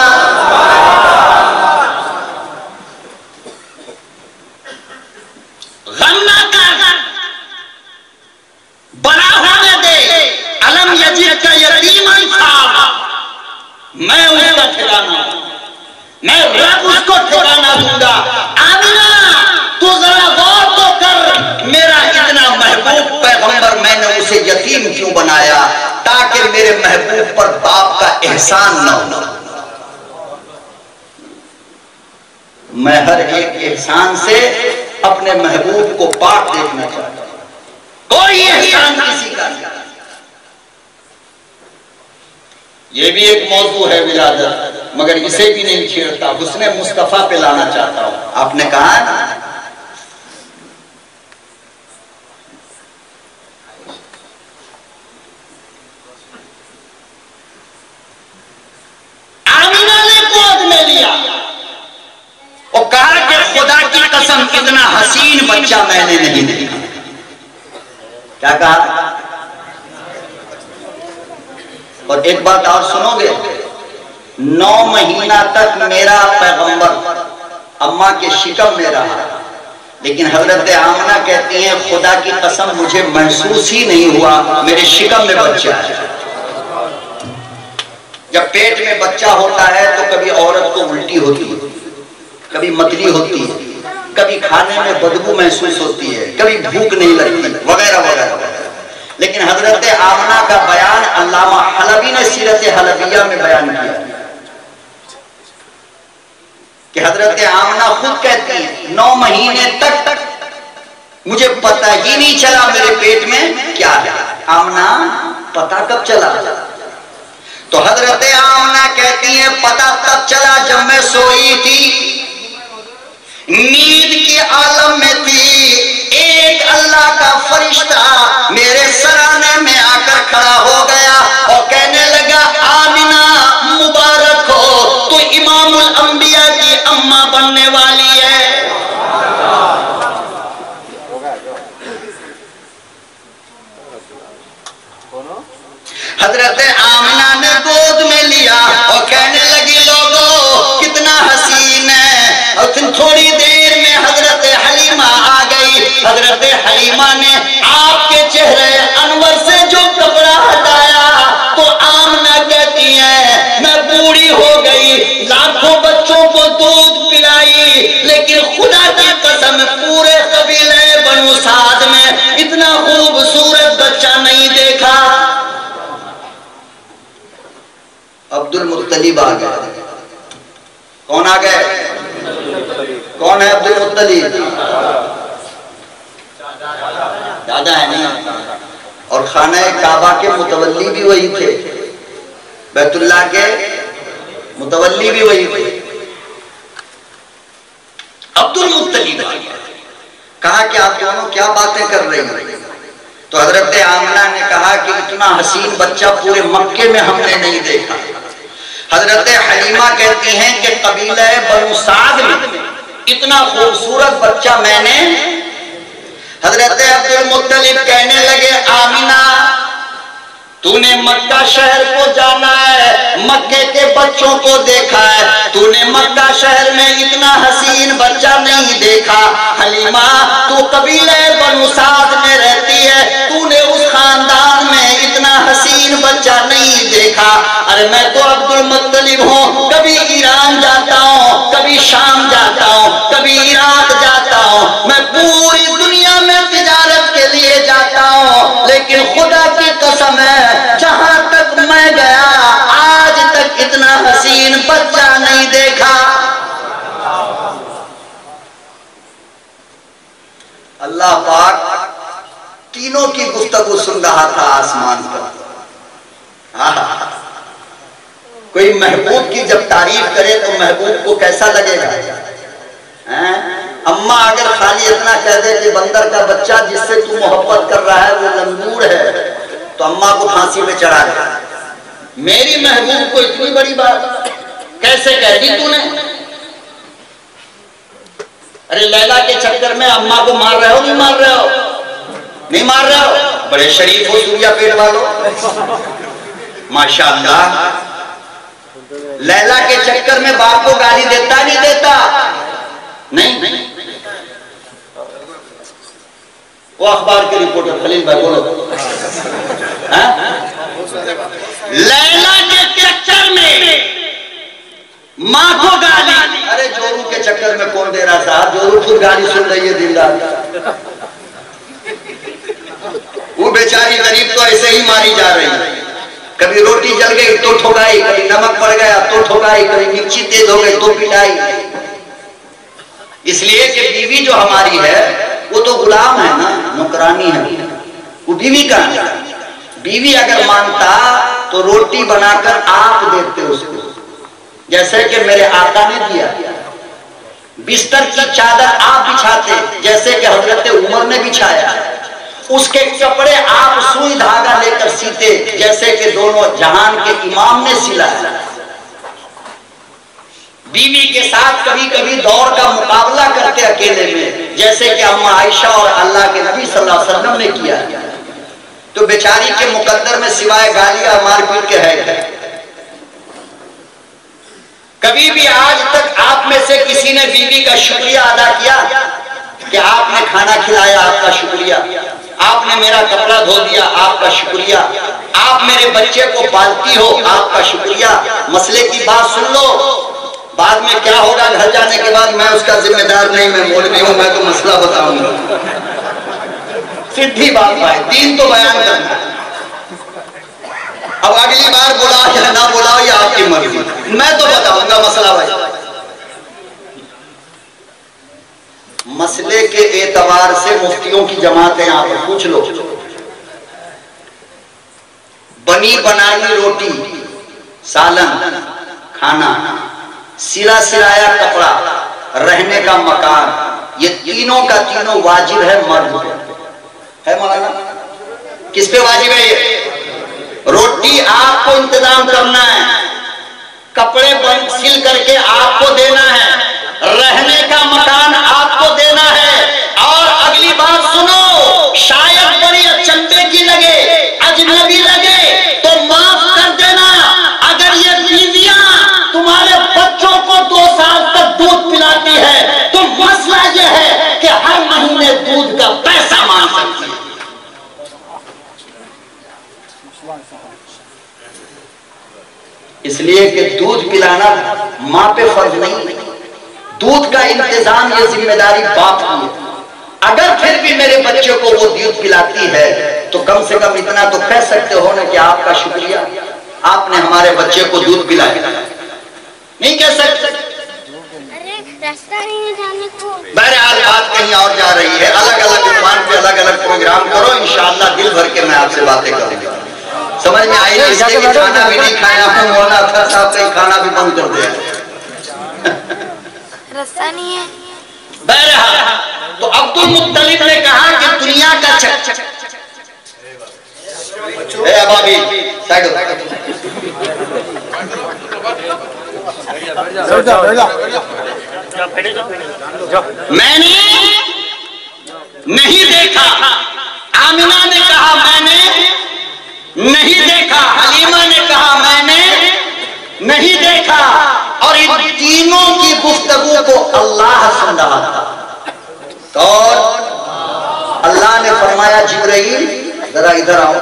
बड़ा होने दे, अलम यजिदका यतीमन फआवा, मैं उसका ठिकाना, मैं रब उसको ठिकाना दूंगा। आमिना तू जरा गौर तो कर, मेरा इतना महबूब पैगंबर मैंने उसे यतीम क्यों बनाया, ताकि मेरे महबूब पर बाप का एहसान न हो। मैं हर एक एहसान से अपने महबूब को पाक देखना चाहता हूं, कोई एहसान किसी का नहीं। ये भी एक मौजू है विलादत, मगर इसे भी नहीं छेड़ता, हुस्ने मुस्तफा पे लाना चाहता हूं। आपने कहा है ना, आमिना ने गोद में लिया और कहा कि खुदा की कसम इतना हसीन बच्चा मैंने नहीं देखा। क्या कहा? और एक बात और सुनोगे, नौ महीना तक मेरा पैगंबर अम्मा के शिकम में रहा, लेकिन हजरत आमना कहती हैं, खुदा की कसम मुझे महसूस ही नहीं हुआ मेरे शिकम में बच्चा है। जब पेट में बच्चा होता है तो कभी औरत को उल्टी होती है, कभी मतली होती है, कभी खाने में बदबू महसूस होती है, कभी भूख नहीं लगती, वगैरह वगैरह। लेकिन हजरत आमना का बयान अल्लामा हलबी ने सीरत हलबिया में बयान किया कि हजरत आमना खुद कहती है, नौ महीने तक तक मुझे पता ही नहीं चला मेरे पेट में क्या है। आमना पता कब चला? तो हजरत आमना कहती है, पता तब चला जब मैं सोई थी, नींद की आलम में थी, एक अल्लाह का फरिश्ता मेरे सराने में आकर खड़ा हो गया और कहने लगा, आमिना मुबारक हो, तो इमामुल अंबिया की अम्मा बनने वाली है। हजरत आमिना ने गोद में लिया और कहने लगी, लोगों दूध पिलाई, लेकिन खुदा की कसम पूरे कबीले बनु साद में इतना खूबसूरत बच्चा नहीं देखा। अब्दुल मुत्तलिब आ गए। कौन आ गए? कौन है अब्दुल मुत्तलिब? दादा है नहीं। और खाना काबा के मुतवल्ली भी वही थे, बैतुल्लाह के मुतवल्ली भी वही थे। अब्दुल मुत्तलिब आ गया, कहा कि आप दोनों क्या बातें कर रही हैं? तो हजरत आमिना ने कहा कि इतना हसीन बच्चा पूरे मक्के में हमने नहीं देखा। हजरत हलीमा कहती हैं कि कबीला बनु साद में इतना खूबसूरत बच्चा मैंने। हजरत अब्दुल मुत्तलिब कहने लगे, आमिना तूने मक्का शहर को जाना है, मक्के के बच्चों को देखा है, तूने मक्का शहर में इतना हसीन बच्चा नहीं देखा। हलीमा तू कबीले बनु साद में रहती है, तूने उस खानदान में इतना हसीन बच्चा नहीं देखा। अरे मैं तो अब्दुल मुत्तलिब हूँ, कभी ईरान जाता हूँ, कभी शाम जाता हूँ, कभी इराक जाता हूँ, मैं पूरी दुनिया में तिजारत के लिए जाता हूँ, लेकिन खुदा की कसम है जहां तक मैं गया आज तक इतना हसीन बच्चा नहीं देखा। अल्लाह पाक तीनों की गुफ्तगू सुन रहा था आसमान पर। कोई महबूब की जब तारीफ करे तो महबूब को कैसा लगेगा? हैं? अम्मा अगर खाली इतना कह दे कि बंदर का बच्चा जिससे तू मोहब्बत कर रहा है वो लंगूर है, तो अम्मा को फांसी पे चढ़ा दे। मेरी महबूब को इतनी बड़ी बात कैसे कह दी तूने? अरे लैला के चक्कर में अम्मा को मार रहे हो? नहीं मार रहे हो? नहीं मार रहे हो? बड़े शरीफ हो सूर्या पेट वालों, माशाअल्लाह। लैला के चक्कर में बाप को गाली देता नहीं देता? नहीं, नहीं। वो अखबार के रिपोर्टर खलील भाई बोलो। लैला के चक्कर में माँ को गाली। अरे जोरू के चक्कर में कौन दे रहा साहब? जोरू खुद गाली सुन रही है दिन रात। वो बेचारी गरीब तो ऐसे ही मारी जा रही है। कभी रोटी जल गई तो ठोकाई, कभी नमक पड़ गया तो ठोकाई, कभी मिर्ची तेज हो गई तो पिटाई। इसलिए कि बीवी जो हमारी है वो तो गुलाम है ना, नौकरानी है, वो बीवी का है। बीवी अगर मानता तो रोटी बनाकर आप देते उसको, जैसे कि मेरे आका ने दिया। बिस्तर की चादर आप बिछाते, जैसे कि हजरत उमर ने बिछाया। उसके कपड़े आप सुई धागा लेकर सीते, जैसे कि दोनों जहान के इमाम ने सिलाया। बीवी के साथ कभी कभी दौर का मुकाबला करते अकेले में, जैसे कि अम्मा आयशा और अल्लाह के नबी सल्लल्लाहु अलैहि वसल्लम ने किया। तो बेचारी के मुकद्दर में सिवाय गालियां मारपीट के है। कभी भी आज तक आप में से किसी ने बीवी का शुक्रिया अदा किया कि आपने खाना खिलाया, आपका शुक्रिया, आपने मेरा कपड़ा धो दिया, आपका शुक्रिया, आप मेरे बच्चे को पालती हो, आपका शुक्रिया। मसले की बात सुन लो, बाद में क्या होगा घर जाने के बाद मैं उसका जिम्मेदार नहीं, मैं मौलवी हूं, मैं तो मसला बताऊंगा। सीधी बात भाई, दीन तो बयान करना। अब अगली बार बोला या ना बोला ये आपकी मर्जी, मैं तो बताऊंगा मसला भाई। मसले के एतबार से मुफ्तियों की जमात है यहाँ पर, पूछ लो। बनी बनाई रोटी, सालन, खाना, सिला सिलाया कपड़ा, रहने का मकान, ये तीनों का तीनों वाजिब है मर्द पे। है मौलाना? किस पे वाजिब है ये? रोटी आपको इंतजाम करना है, कपड़े बन सिल करके आपको देना है, रहने का मकान आपको देना है। और अगली बात सुनो, शायद बड़ी अचंभे की लगे, अजनबी लगे तो माफ कर देना। अगर ये बीवियां तुम्हारे बच्चों को दो साल तक दूध पिलाती है तो मसला ये है कि हर महीने दूध का पैसा मांग सकती है। इसलिए कि दूध पिलाना माँ पे फर्ज नहीं, दूध का इंतजाम ये जिम्मेदारी बाप की है। अगर फिर भी मेरे बच्चे को वो दूध पिलाती है तो कम से कम इतना तो कह सकते हो ना कि आपका शुक्रिया, आपने हमारे बच्चे को दूध पिलाया। नहीं कह सकते? रास्ता नहीं है जाने को। बहरहाल बात कहीं और जा रही है। अलग अलग उन्वान पे अलग अलग प्रोग्राम करो, इंशाअल्लाह दिल भर के मैं आपसे बातें करूंगा। समझ में आई? इसलिए कि खाना भी नहीं खाया हूँ, मौलाना अख्तर साहब से खाना भी बंद कर दिया। रास्ता नहीं है। बहरहाल तो अब्दुल मुत्तलिब ने कहा कि दुनिया का चक ए अबाबी साइड हो। मैंने नहीं देखा, आमिना ने कहा मैंने नहीं देखा, हलीमा ने कहा मैंने नहीं देखा, और इन तीनों की गुफ्तगू को अल्लाह सुन रहा था। तो अल्लाह ने फरमाया जिब्राइल जरा इधर आओ,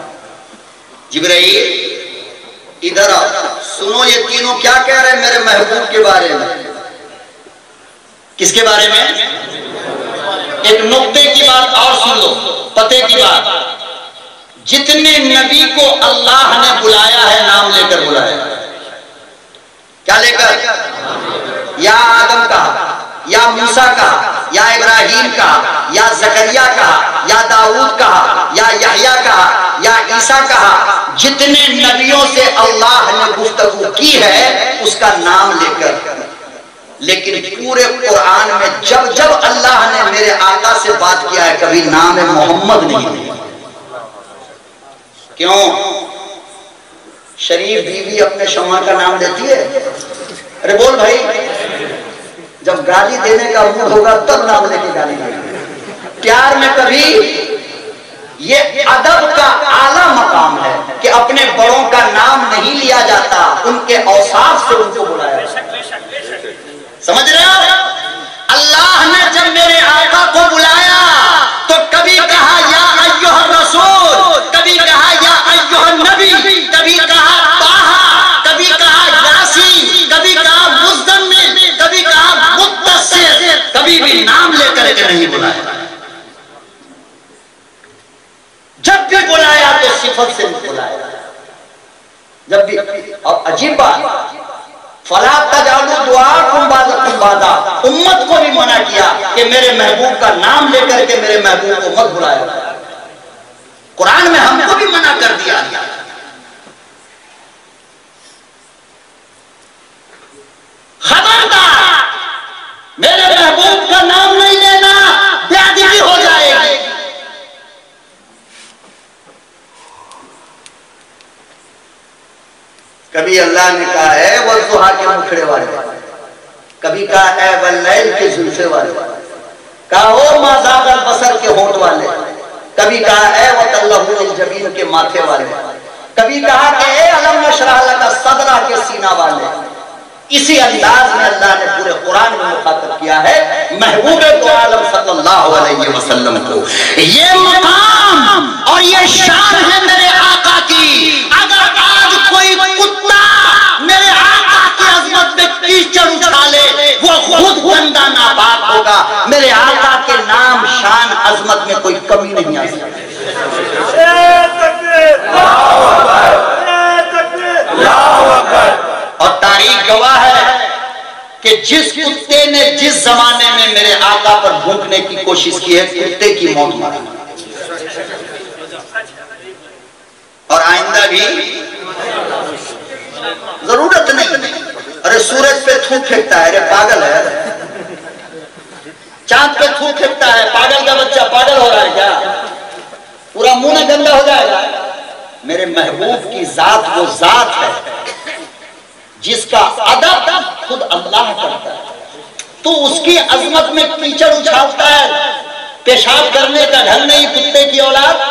जिब्राइल इधर आओ, सुनो ये तीनों क्या कह रहे हैं मेरे महबूब के बारे में। किसके बारे में? एक नुक्ते की बात और सुन लो, पते की बात। जितने नबी को अल्लाह ने बुलाया है नाम लेकर बुलाया। क्या लेकर? या आदम कहा, या मूसा कहा, या इब्राहिम कहा, या जकरिया कहा, या दाऊद कहा, या यहया कहा, या ईसा कहा। जितने नबियों से अल्लाह ने गुफ्तगू की है उसका नाम लेकर। लेकिन पूरे कुरान में जब जब अल्लाह ने मेरे आका से बात किया है कभी नाम मोहम्मद नहीं लिया। क्यों? शरीफ बीवी अपने शौहर का नाम लेती है? अरे बोल भाई, जब गाली देने का मूड होगा तब नाम लेके गाली देगा। प्यार में कभी ये अदब का आला मकाम है कि अपने बड़ों का नाम नहीं लिया जाता, उनके औसाफ से उनको बुलाया जाता। समझ रहे हो? अल्लाह ने जब मेरे आका को बुलाया तो कभी कहा या अय्युहर रसूल, कभी कहा या अय्युहर नबी, कभी कहा ताहा, कभी कहा यासीन, कभी कहा मुज़्ज़म्मिल, कभी कहा मुद्दस्सिर, कभी भी नाम लेकर के नहीं बुलाया। जब भी बुलाया तो सिफत से बुलाया। जब भी, और अजीब बात, फला तजालू दुआ कुंबादा कुंबादा, उम्मत को भी मना किया कि मेरे महबूब का नाम लेकर के मेरे महबूब को मत बुलाया। कुरान में हमको भी मना कर दिया। खबरदार, मेरे महबूब का नाम नहीं लेना, बेअदबी हो जाएगी। कभी अल्लाह ने कहा है वज़ुहा के मुखड़े वाले, कभी कहा है वल्लैल के जुल्फे वाले, कहा हो माज़ागल बसर के होंठ वाले, कभी कहा है वतल्लहुल जबीन के माथे वाले, कभी कहा कि ए अलम नशरह लका सदरा के सीना वाले। इसी अंदाज में अल्लाह ने पूरे कुरान में मुखातब किया है महबूब दो आलम सल्लल्लाहु अलैहि वसल्लम को। ये मकाम और ये शान है मेरे आका की। अगर आज कोई कुत्ता मेरे आका की अजमत में कीचड़ उछाले वो खुद गंदा नापाक होगा। मेरे आका के नाम शान अजमत में कोई कमी नहीं आ सकती। और तारीख गवाह है कि जिस कुत्ते ने जिस जमाने में मेरे आका पर भूखने की कोशिश की है कुत्ते की मौत मारा, और आइंदा भी जरूरत नहीं। अरे सूरज पे थूक फेंकता है, अरे पागल है। चांद पे थूक फेंकता है, पागल का बच्चा पागल हो रहा है क्या? पूरा मुंह गंदा हो जाएगा। मेरे महबूब की जात वो जात है जिसका अदब खुद अल्लाह करता है। तो उसकी अजमत में कीचड़ उछालता है, पेशाब करने का ढंग नहीं कुत्ते की औलाद।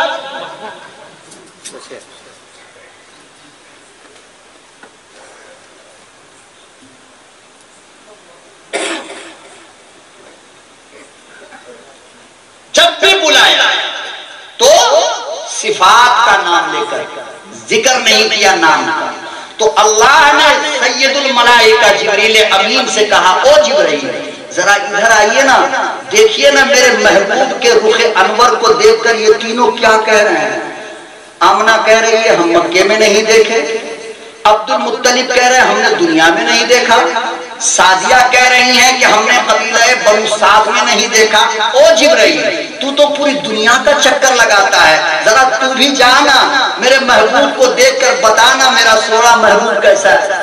जब भी बुलाया तो सिफात का नाम लेकर, जिक्र नहीं किया नाम का। तो अल्लाह ने सैयदुल मलाइका जिब्रील अमीन से कहा, ओ जिब्रील जरा इधर आइए ना, देखिए ना मेरे महबूब के रुखे अनवर को देखकर ये तीनों क्या कह रहे हैं। आमना कह रही है हम मक्के में नहीं देखे, अब्दुल मुत्तलिब कह रहे हैं हमने दुनिया में नहीं देखा, सादिया कह रही हैं कि हमने कबीला बनु साद में नहीं देखा। ओ जिब्रील तू तो पूरी दुनिया का चक्कर लगाता है, जरा तू भी जाना मेरे महबूब को देखकर बताना मेरा सोना महबूब कैसा है।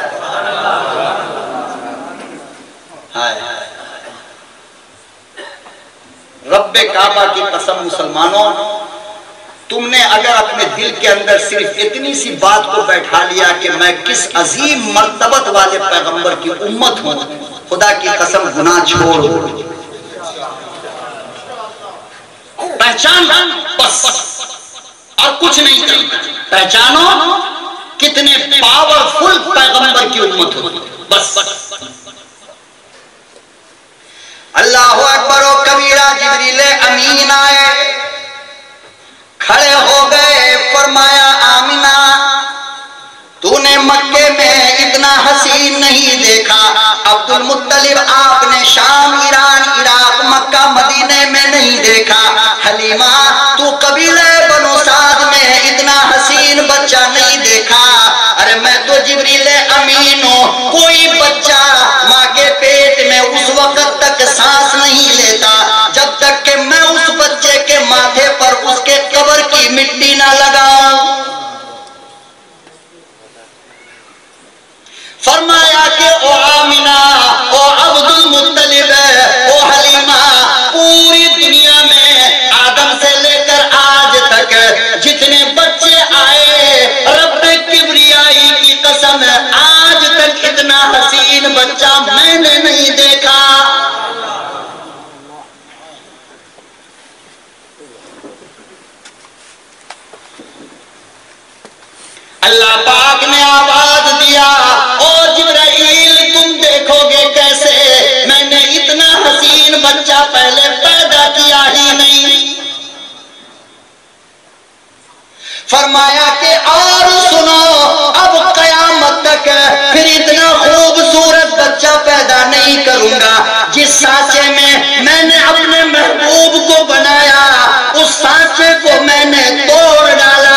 हाय रब्बे काबा की कसम मुसलमानों, तुमने अगर अपने दिल के अंदर सिर्फ इतनी सी बात को बैठा लिया कि मैं किस अजीम मर्तबत वाले पैगंबर की उम्मत हूं, खुदा की कसम गुनाह छोड़ पहचान बस और कुछ नहीं करना। पहचानो कितने पावरफुल पैगंबर की उम्मत हो बस। अल्लाह अकबर ओ कबीरा जिब्रील अमीन आए, खड़े हो गए, फरमाया आमिना तूने मक्के में इतना हसीन नहीं देखा, अब्दुल मुत्तलिब आपने शाम ईरान इराक मक्का मदीने में नहीं देखा, हलीमा तू कबीले बनो साद में इतना हसीन बच्चा नहीं देखा। अरे मैं तो जिब्रील अमीन हूं, कोई बच्चा माँ के पेट में उस वक्त तक सांस नहीं लेता जब तक कि मैं उस बच्चे के माथे पर उसके कब्र की मिट्टी ना लगाऊं। फरमाया कि ओ आमिना, ओ अब्दुल मुत्तलिब, ओ हलीमा, पूरी दुनिया में आदम से लेकर आज तक जितने बच्चे आए, रब्बे किब्रियाई की कसम आज तक इतना हसीन बच्चा मैंने नहीं देखा। अल्लाह पाक ने आवाज दिया, ओ जिब्राइल तुम देखोगे कैसे, मैंने इतना हसीन बच्चा पहले पैदा किया ही नहीं। फरमाया कि और सुनो, अब कयामत तक फिर इतना खूबसूरत बच्चा पैदा नहीं करूंगा। जिस सांचे में मैंने अपने महबूब को बनाया उस सांचे को मैंने तोड़ डाला।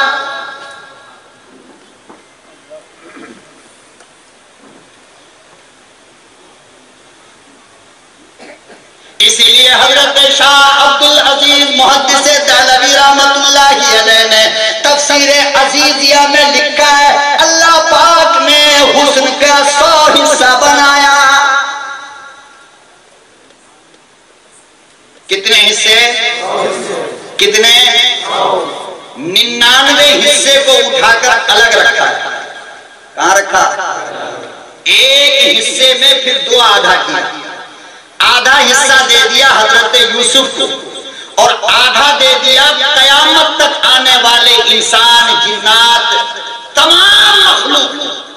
इसीलिए हजरत शाह अब्दुल अजीज मुहद्दिस दहलवी रहमतुल्लाहि अलैह ने तफसीर अजीजिया में लिखा है, अल्लाह पाक ने हुस्न का सौ हिस्सा बनाया। कितने हिस्से? कितने? निन्यानवे हिस्से को उठाकर अलग रखा है। कहां रखा? एक हिस्से में फिर दो आधा किया। आधा हिस्सा दे दिया हजरत यूसुफ को और आधा दे दिया कयामत तक आने वाले इंसान, जिन्नात, तमाम मखलूक।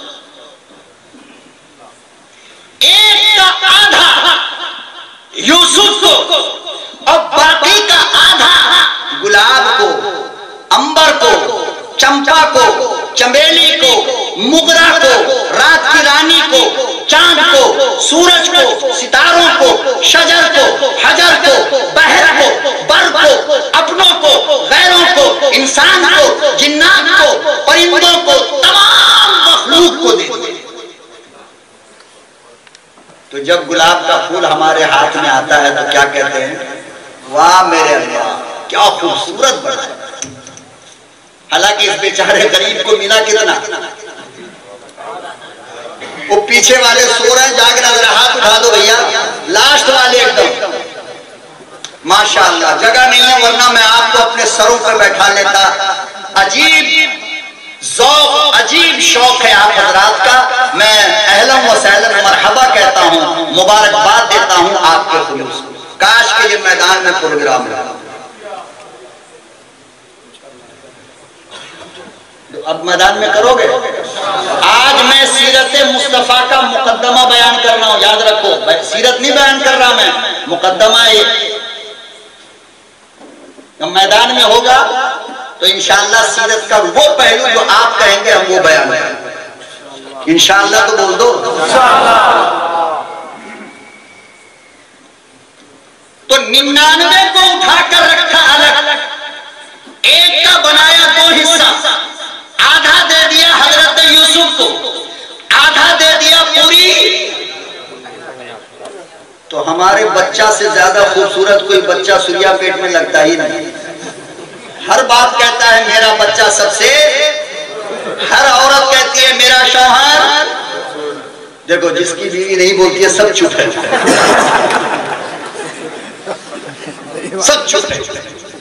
एक का आधा यूसुफ को और बाकी का आधा गुलाब को, अंबर को, चंपा को, चमेली को, मुगरा को, रात की रानी को, चांद को, सूरज को, सितारों को, शजर को, हजर को, बहर को, बर को, अपनों को, गैरों को, इंसान को, जिन्नात को, परिंदों को, तमाम मखलूक को दे। तो जब गुलाब का फूल हमारे हाथ में आता है तो क्या कहते हैं? वाह मेरे अल्लाह क्या खूबसूरत बना है। हालांकि इस बेचारे गरीब को मिला कितना? वो पीछे वाले सो रहे हैं, जाग रहे, हाथ उठा दो भैया, लास्ट वाले एकदम माशाअल्लाह। जगह नहीं है वरना मैं आपको अपने सरों पर बैठा लेता। अजीब ज़ौक़, अजीब शौक है आप हजरात का। मैं अहलन व सहलन मरहबा कहता हूँ, मुबारकबाद देता हूँ आपके खुलूस। काश के ये मैदान में प्रोग्राम है। अब मैदान में करोगे? आज मैं सीरत मुस्तफा का मुकद्दमा बयान कर रहा हूं, याद रखो। सीरत नहीं बयान कर रहा मैं, मुकद्दमा है। जब मैदान में होगा तो इंशाअल्लाह सीरत का वो पहलू जो आप कहेंगे हम वो बयान करेंगे। इंशाअल्लाह तो बोल दो। तो निन्यानवे को उठाकर रखा अलग, एक का बनाया दो हिस्सा, आधा दे दिया हजरत यूसुफ को, आधा दे दिया पूरी। तो हमारे बच्चा से ज्यादा खूबसूरत कोई बच्चा सूर्या पेट में लगता ही नहीं। हर बाप कहता है मेरा बच्चा सबसे, हर औरत कहती है मेरा शौहर। देखो जिसकी बीवी नहीं बोलती है सब चुप है, सब चुप है।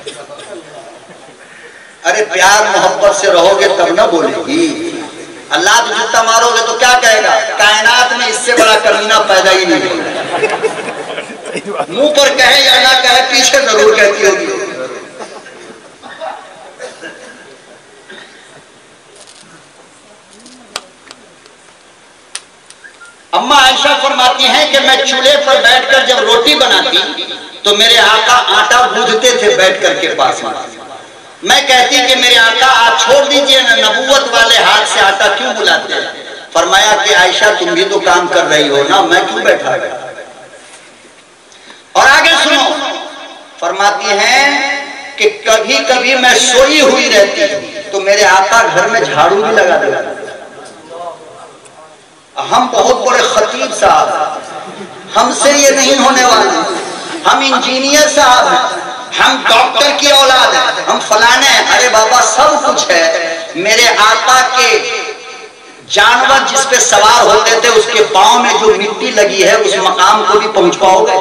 अरे प्यार मोहब्बत से रहोगे तब ना बोलेगी। अल्लाह तो जूता मारोगे तो क्या कहेगा, कायनात में इससे बड़ा कमीना पैदा ही नहीं होगा। मुंह पर कहे या ना कहे पीछे जरूर कहती होगी। अम्मा आयशा फरमाती हैं कि मैं चूल्हे पर बैठकर जब रोटी बनाती तो मेरे आका आटा गूंथते थे बैठ कर के पास में। मैं कहती कि मेरे आका आप छोड़ दीजिए ना, नबूवत वाले हाथ से आटा क्यों बुलाते हैं। फरमाया कि आयशा तुम भी तो काम कर रही हो ना, मैं क्यों बैठा गया। और आगे सुनो, फरमाती हैं कि कभी कभी मैं सोई हुई रहती तो मेरे आका घर में झाड़ू भी लगा देता। हम बहुत बड़े खतीब साहब, हमसे ये नहीं होने वाले, हम इंजीनियर साहब हैं, हम डॉक्टर की औलाद है, हम फलाने हैं। अरे बाबा सब कुछ है। मेरे आका के जानवर जिस पे सवार होते थे उसके पांव में जो मिट्टी लगी है उस मकाम को भी पहुंच पाओगे।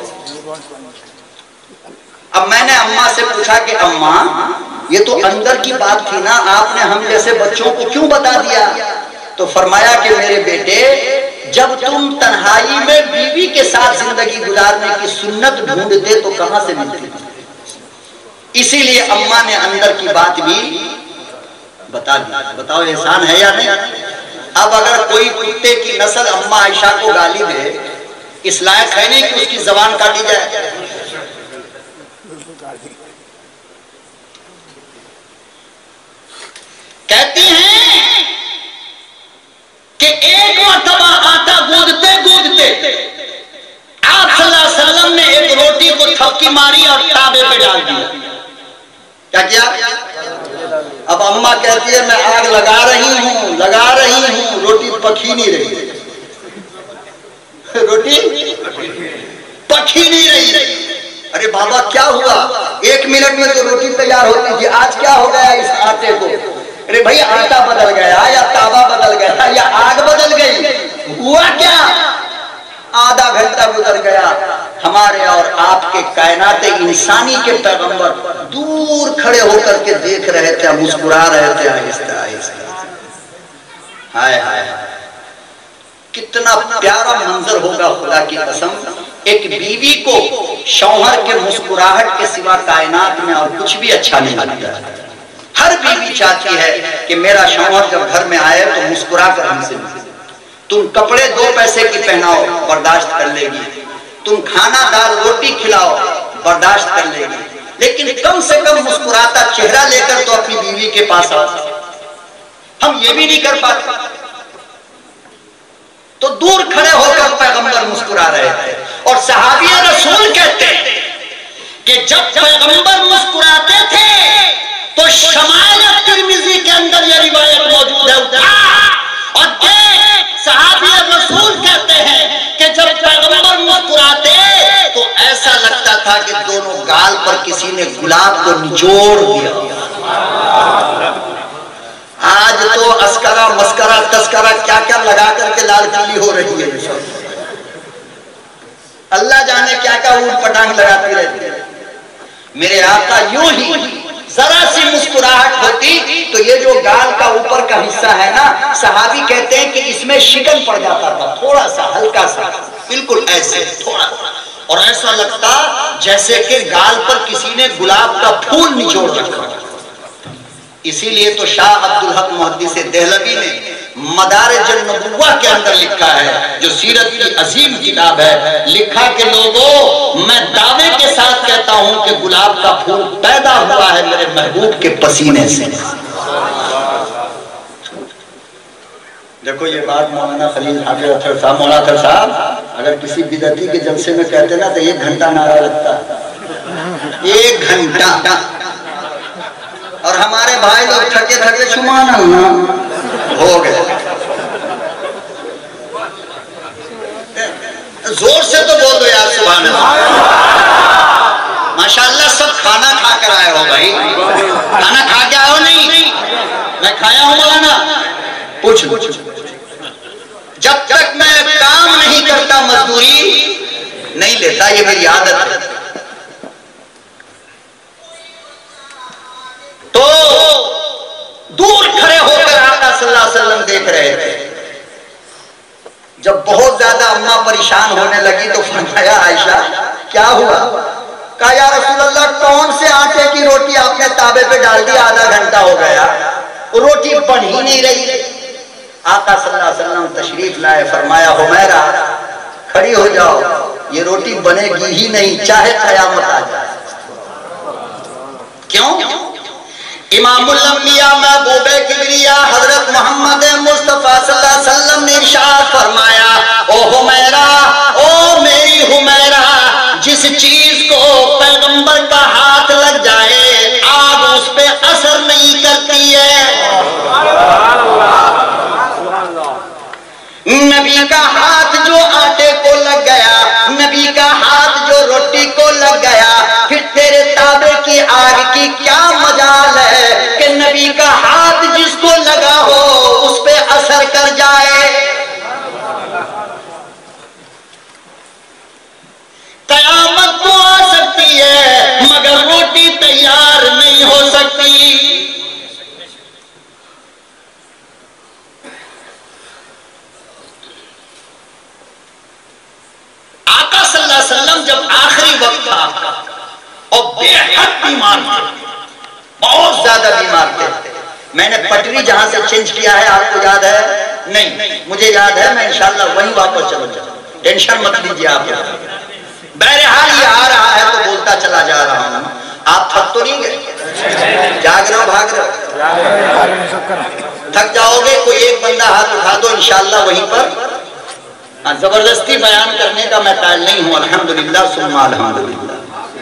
अब मैंने अम्मा से पूछा कि अम्मा ये तो अंदर की बात थी ना, आपने हम जैसे बच्चों को क्यों बता दिया। तो फरमाया कि मेरे बेटे जब तुम तन्हाई में बीवी के साथ जिंदगी गुजारने की सुन्नत ढूंढते तो कहां से मिलती। इसीलिए अम्मा ने अंदर की बात भी बता दी। बताओ एहसान है या नहीं। अब अगर कोई कुत्ते की नस्ल अम्मा आयशा को गाली दे, इस लायक है नहीं कि उसकी जबान काटी जाए। कहती हैं कि एक मरतबा आटा गूंदते गूंदते आप सल्लल्लाहु अलैहि वसल्लम ने एक रोटी को थपकी मारी और ताबे पे डाल दिया। क्या किया। अब अम्मा कहती है मैं आग लगा रही हूं लगा रही हूं रोटी पक ही नहीं रही, रोटी पक ही नहीं रही। अरे बाबा क्या हुआ, एक मिनट में तो रोटी तैयार होती थी, आज क्या हो गया इस आटे को। अरे भाई आटा बदल गया या तावा बदल गया या आग बदल गई, हुआ क्या। आधा घंटा गुजर गया, हमारे और आपके कायनात इंसानी के पैगंबर दूर खड़े होकर के देख रहे थे, मुस्कुरा रहे थे आहिस्ता आहिस्ता। हाय हाय कितना प्यारा मंजर होगा खुदा की कसम। एक बीवी को शौहर के मुस्कुराहट के सिवा कायनात में और कुछ भी अच्छा नहीं लगता। हर बीवी चाहती है कि मेरा शौहर जब घर में आए तो मुस्कुरा कर हमसे मिले। तुम कपड़े दो पैसे की पहनाओ बर्दाश्त कर लेगी, तुम खाना दाल रोटी खिलाओ बर्दाश्त कर लेगी, लेकिन कम से कम मुस्कुराता चेहरा लेकर तो अपनी बीवी के पास आओ। हम ये भी नहीं कर पाते। तो दूर खड़े होकर पैगंबर मुस्कुरा रहे थे और सहाबी रसूल कहते हैं कि जब पैगंबर मुस्कुराते थे तो शमाइल तिर्मिज़ी के अंदर यह रिवायत मौजूद है। और सहाबी रसूल कहते हैं कि जब पैगंबर मुस्कुराते तो ऐसा लगता था कि दोनों गाल पर किसी ने गुलाब को निचोड़ दिया। आज तो अस्करा मस्करा तस्करा क्या क्या लगा करके लाल पीली हो रही है सब। अल्लाह जाने क्या क्या ऊट पटांग लगाती रहती है। मेरे आका यूं ही जरा सी मुस्कुराहट होती तो ये जो गाल का ऊपर का हिस्सा है ना, सहाबी कहते हैं कि इसमें शिकन पड़ जाता था, थोड़ा सा हल्का सा, बिल्कुल ऐसे थोड़ा, और ऐसा लगता जैसे कि गाल पर किसी ने गुलाब का फूल निचोड़ रखा। इसीलिए तो शाह अब्दुल हक मुहद्दिस देहलवी ने मदारिज नबुव्वा के अंदर लिखा है, जो सीरत की अजीम किताब है, लिखा कि लोगों मैं दावे के साथ कहता हूं कि गुलाब का फूल पैदा हुआ है मेरे महबूब के पसीने से। देखो ये बात मौलाना खलील हाफिज अख्तर साहब, मौलाना अख्तर साहब अगर किसी बिदअती के जलसे में कहते ना तो एक घंटा नारा लगता, एक घंटा। और हमारे भाई लोग थके थके सुमाना हो गए। जोर से तो बोल दो यार सुभान अल्लाह। माशाअल्लाह सब खाना खा कर आए हो भाई, खाना खा के आए हो? नहीं, मैं खाया हूं मौलाना। पूछ जब तक मैं काम नहीं करता मजदूरी नहीं लेता, ये मेरी आदत है। तो दूर खड़े होकर आका सल्लल्लाहु अलैहि वसल्लम देख रहे थे। जब बहुत ज्यादा अम्मा परेशान होने लगी तो फरमाया आयशा क्या हुआ? कहा या रसूल अल्लाह कौन से आटे की रोटी आपने ताबे पे डाल दी, आधा घंटा हो गया रोटी बन ही नहीं रही। आका सल्लल्लाहु अलैहि वसल्लम तशरीफ लाए, फरमाया हुमैरा खड़ी हो जाओ, ये रोटी बनेगी ही नहीं चाहे कयामत आ जाए। क्यों? इमामुल अंबिया महबूबे किबरिया हजरत मोहम्मद मुस्तफा सल्लल्लाहु अलैहि वसल्लम ने इरशाद फरमाया, ओ हुमैरा, ओ मेरी हुमैरा, जिस चीज को पैगंबर का हाथ लग जाए आग उस पे असर नहीं करती है। नबी का हाथ जो आटे को लग गया, नबी का हाथ जो रोटी को लग गया, फिर तेरे ताबे की आग की क्या मजाल है कि नबी का हाथ जिसको लगा हो उस पे असर कर जाए। कयामत तो आ सकती है मगर रोटी तैयार नहीं हो सकती। आका सल्लल्लाहु अलैहि वसल्लम जब आखिरी वक्त था और बेहद बीमार थे, बहुत ज्यादा बीमार थे। मैंने पटरी जहां से चेंज किया है आपको याद है? नहीं, मुझे याद है, मैं इंशाल्लाह वहीं वापस चलूंगा, टेंशन मत लीजिए आप। बहरहाल ये आ रहा है तो बोलता चला जा रहा हूं। आप थक तो नहीं गए? जाग रहे हो, भाग रहे हो? थक जाओगे कोई एक बंदा हाथ उठा दो, इंशाल्लाह वहीं पर। जबरदस्ती बयान करने का मैं कायल नहीं हूं, अल्हम्दुलिल्लाह सुम्मा अल्हम्दुलिल्लाह।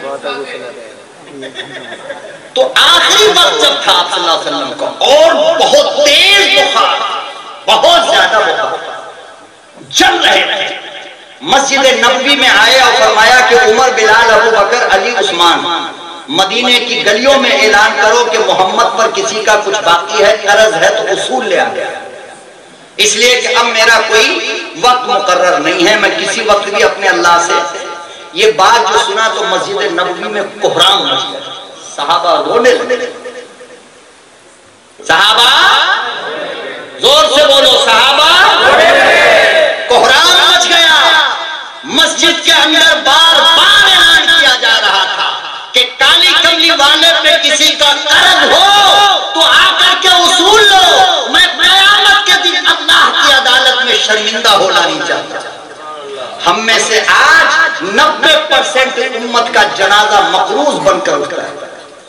तो आखिरी वक्त जब था आप सल्लल्लाहु अलैहि वसल्लम का और बहुत तेज बुखार, बहुत ज्यादा बुखार जल रहे थे, मस्जिद नबवी में आए और फरमाया कि उमर, बिलाल, अबू बकर, अली, उस्मान, मदीने की गलियों में ऐलान करो कि मोहम्मद पर किसी का कुछ बाकी है, कर्ज है तो उसूल ले आ गया। इसलिए कि अब मेरा कोई वक्त मुकर्रर नहीं है, मैं किसी वक्त भी अपने अल्लाह से। ये बात जो सुना तो मस्जिद नबवी में कोहराम मच गया, सहाबा रोने लगे। सहाबा जोर से बोलो, सहाबा कोहराम मच गया। मस्जिद के अंदर बार बार ऐलान किया जा रहा था कि काली कमली वाले पे किसी का कर्ज हो तो आकर के उसूल लो, मैं कयामत के दिन अल्लाह की अदालत में शर्मिंदा होना नहीं चाहता। हम में से आज नब्बे परसेंट उम्मत का जनाजा मकरूज बनकर उठता है।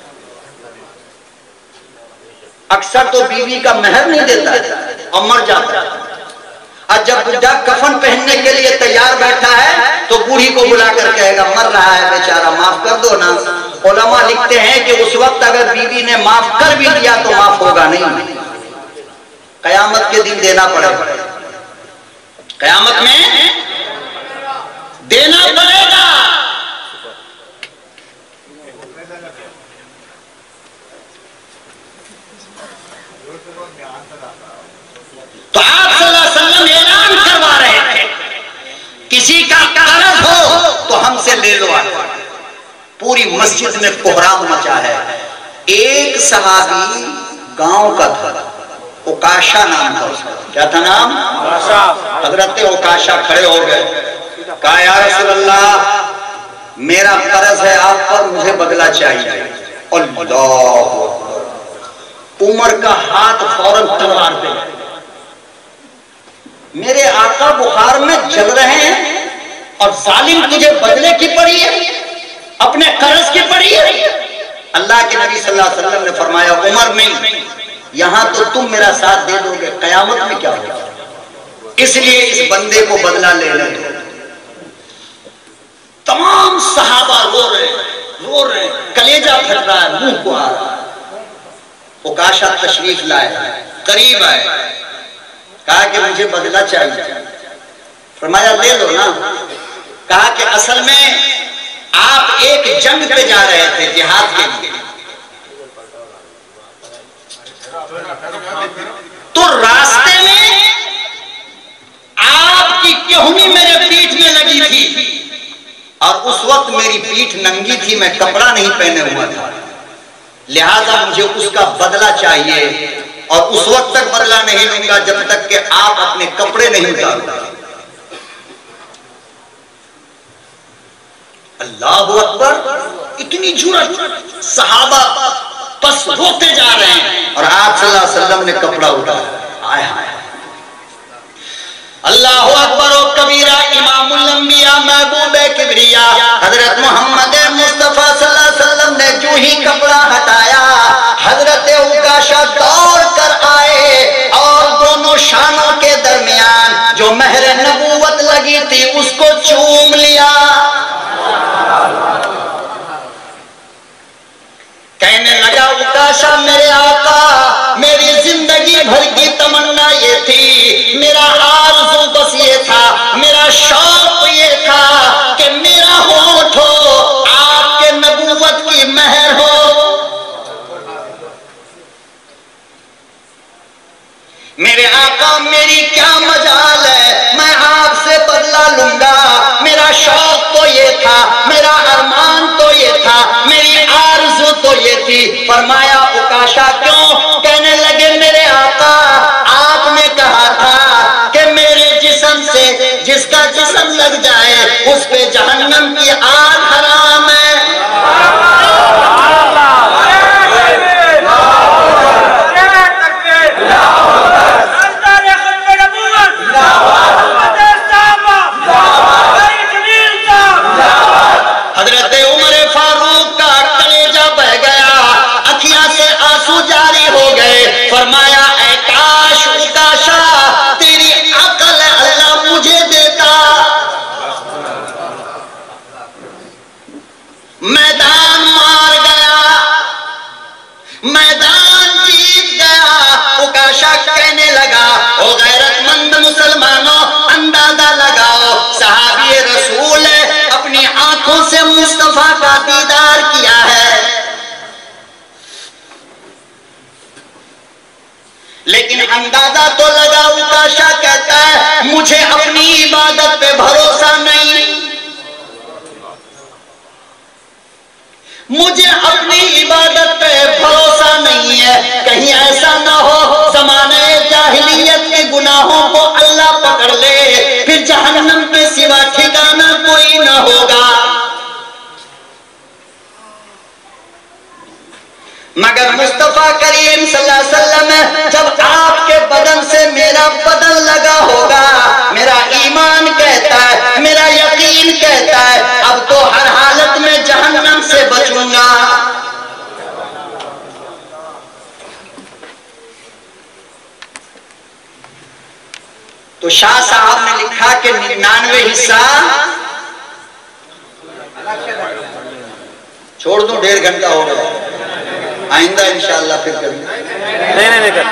अक्सर तो बीवी का मेहर नहीं देता है और मर जाता है, और जब बुढ़ा कफन पहनने के लिए तैयार बैठा है तो बूढ़ी को बुलाकर कहेगा मर रहा है बेचारा, माफ कर दो ना। उलमा लिखते हैं कि उस वक्त अगर बीवी ने माफ कर भी दिया तो माफ होगा नहीं, कयामत के दिन देना पड़ेगा, कयामत में देना पड़ेगा। तो आप सल्लल्लाहु अलैहि वसल्लम ऐलान करवा रहे थे किसी का कर्ज हो तो हमसे ले लो। पूरी मस्जिद में कोहराम मचा है। एक सहाबी गांव का था, उकाशा नाम था उसका। क्या था नाम? हजरत उकाशा खड़े हो गए, कहा या रसूल अल्लाह मेरा कर्ज है आप पर, मुझे बदला चाहिए। अल्लाह, उमर का हाथ फौरन तलवार पे, मेरे आका बुखार में जल रहे हैं और जालिम तुझे बदले की पड़ी है, अपने कर्ज की पड़ी है। अल्लाह के नबी सल्लल्लाहु अलैहि वसल्लम ने फरमाया उमर नहीं, यहां तो तुम मेरा साथ दे दोगे, कयामत में क्या होगा? इसलिए इस बंदे को बदला लेने दो। तमाम सहाबा रो रहे रो रहे कलेजा फट रहा है, मुंह को आ रहा है। उकाशा तशरीफ लाए, करीब आए, कहा कि मुझे बदला चाहिए। फरमाया ले लो ना। कहा कि असल में आप एक जंग पे जा रहे थे, जिहाद के लिए, तो रास्ते में आपकी केहूनी मेरे पीठ में लगी थी और उस वक्त मेरी पीठ नंगी थी, मैं कपड़ा नहीं पहने हुआ था, लिहाजा मुझे उसका बदला चाहिए और उस वक्त तक बदला नहीं लूंगा जब तक कि आप अपने कपड़े नहीं उतारोगे। अल्लाहु अकबर, इतनी जुर्रत, सहाबा बस रोते जा रहे हैं और आप सल्लल्लाहु अलैहि वसल्लम ने कपड़ा उठाया। आया आया अल्लाहु अकबर व कबीरा, इमामुल अंबिया महबूबे किबरिया हजरत मोहम्मद मुस्तफा सल्लल्लाहु अलैहि वसल्लम ने जो ही कपड़ा हटाया, हजरत उकाशा दौड़ कर आए और दोनों शानों के दरमियान जो महर नबूवत लगी थी उसको चूम लिया। कहने लगा उकाशा मेरे आका, मेरी जिंदगी भर की तमन्ना ये थी, मेरा आरज़ू बस ये था, मेरा शौक ये था कि मेरा होठ हो, आपके नबूवत की महर हो। मेरे आका मेरी क्या मजाल है, मैं आपसे बदला लूंगा, मेरा शौक तो ये था, मेरा अरमान तो ये था, मेरी आरज़ू तो ये थी। फरमाया उकाशा क्यों? कहने लगे मेरे आका आपने कहा था कि मेरे जिस्म से जिसका जिस्म लग जाए उस पे जहन्नम की आग हराम है। हजरत उमर फारूक का कलेजा बह गया, अखियां से आंसू जारी हो गए। फरमाया ऐ काश उकाशा तेरी अकल अल्लाह मुझे देता, मैदान मार गया, मैदान जीत गया। उकाशा कहने लगा ओ गैरतमंद मुसलमानों, अंदाजा लगाओ सहाबी रसूल अपनी आंखों से मुस्तफा का दीदार किया है, लेकिन अंदाजा तो लगा। उकाशा कहता है मुझे अपनी इबादत पे भरोसा नहीं, मुझे अपनी इबादत पे भरोसा नहीं है, कहीं ऐसा ना हो ज़माने जाहिलियत के गुनाहों को अल्लाह पकड़ ले, फिर जहन्नम पे सिवा ठिकाना कोई ना होगा। मगर मुस्तफा करीम सल्लल्लाहु अलैहि वसल्लम जब आपके बदन से मेरा बदन लगा होगा, मेरा ईमान कहता है, मेरा यकीन कहता है अब तो हर हालत में जहन्नम से बचूंगा। तो शाह साहब ने लिखा कि निन्यानवे हिस्सा छोड़ दूं, डेढ़ घंटा हो गया, आइंदा इंशाअल्लाह फिर कभी नहीं नहीं नहीं कर।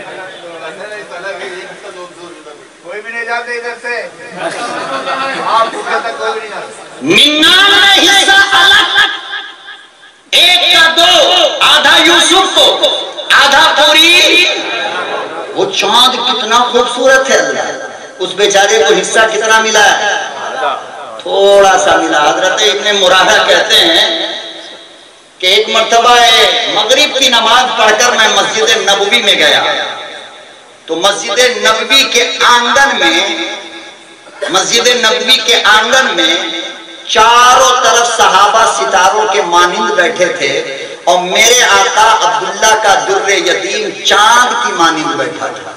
कोई भी नहीं जाते इधर से, आप तक कोई भी नहीं। निन्यानवे हिस्सा अलग, एक का दो, आधा यूसुफ को, आधा पूरी। वो चांद कितना खूबसूरत है, अल्लाह उस बेचारे को हिस्सा कितना मिला है? थोड़ा सा मिला। हजरत इब्ने मुरादा कहते हैं कि एक मर्तबा मगरिब की नमाज पढ़कर मैं मस्जिद नबवी में गया, तो मस्जिद नबवी के आंगन में मस्जिद नबवी के आंगन में चारों तरफ सहाबा सितारों के मानिंद बैठे थे और मेरे आका अब्दुल्ला का दुर्रे यतीम चांद की मानिंद बैठा था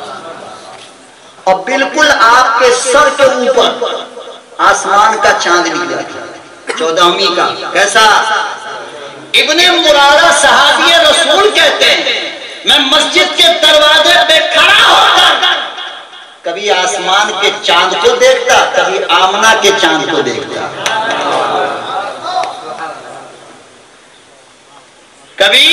और बिल्कुल आपके सर के ऊपर आसमान का चांद निकला था, चौदहवीं का। कैसा? इब्ने मुरादा सहाबी रसूल कहते हैं मैं मस्जिद के दरवाजे पे खड़ा होकर कभी आसमान के चांद को देखता, कभी आमना के चांद को देखता। कभी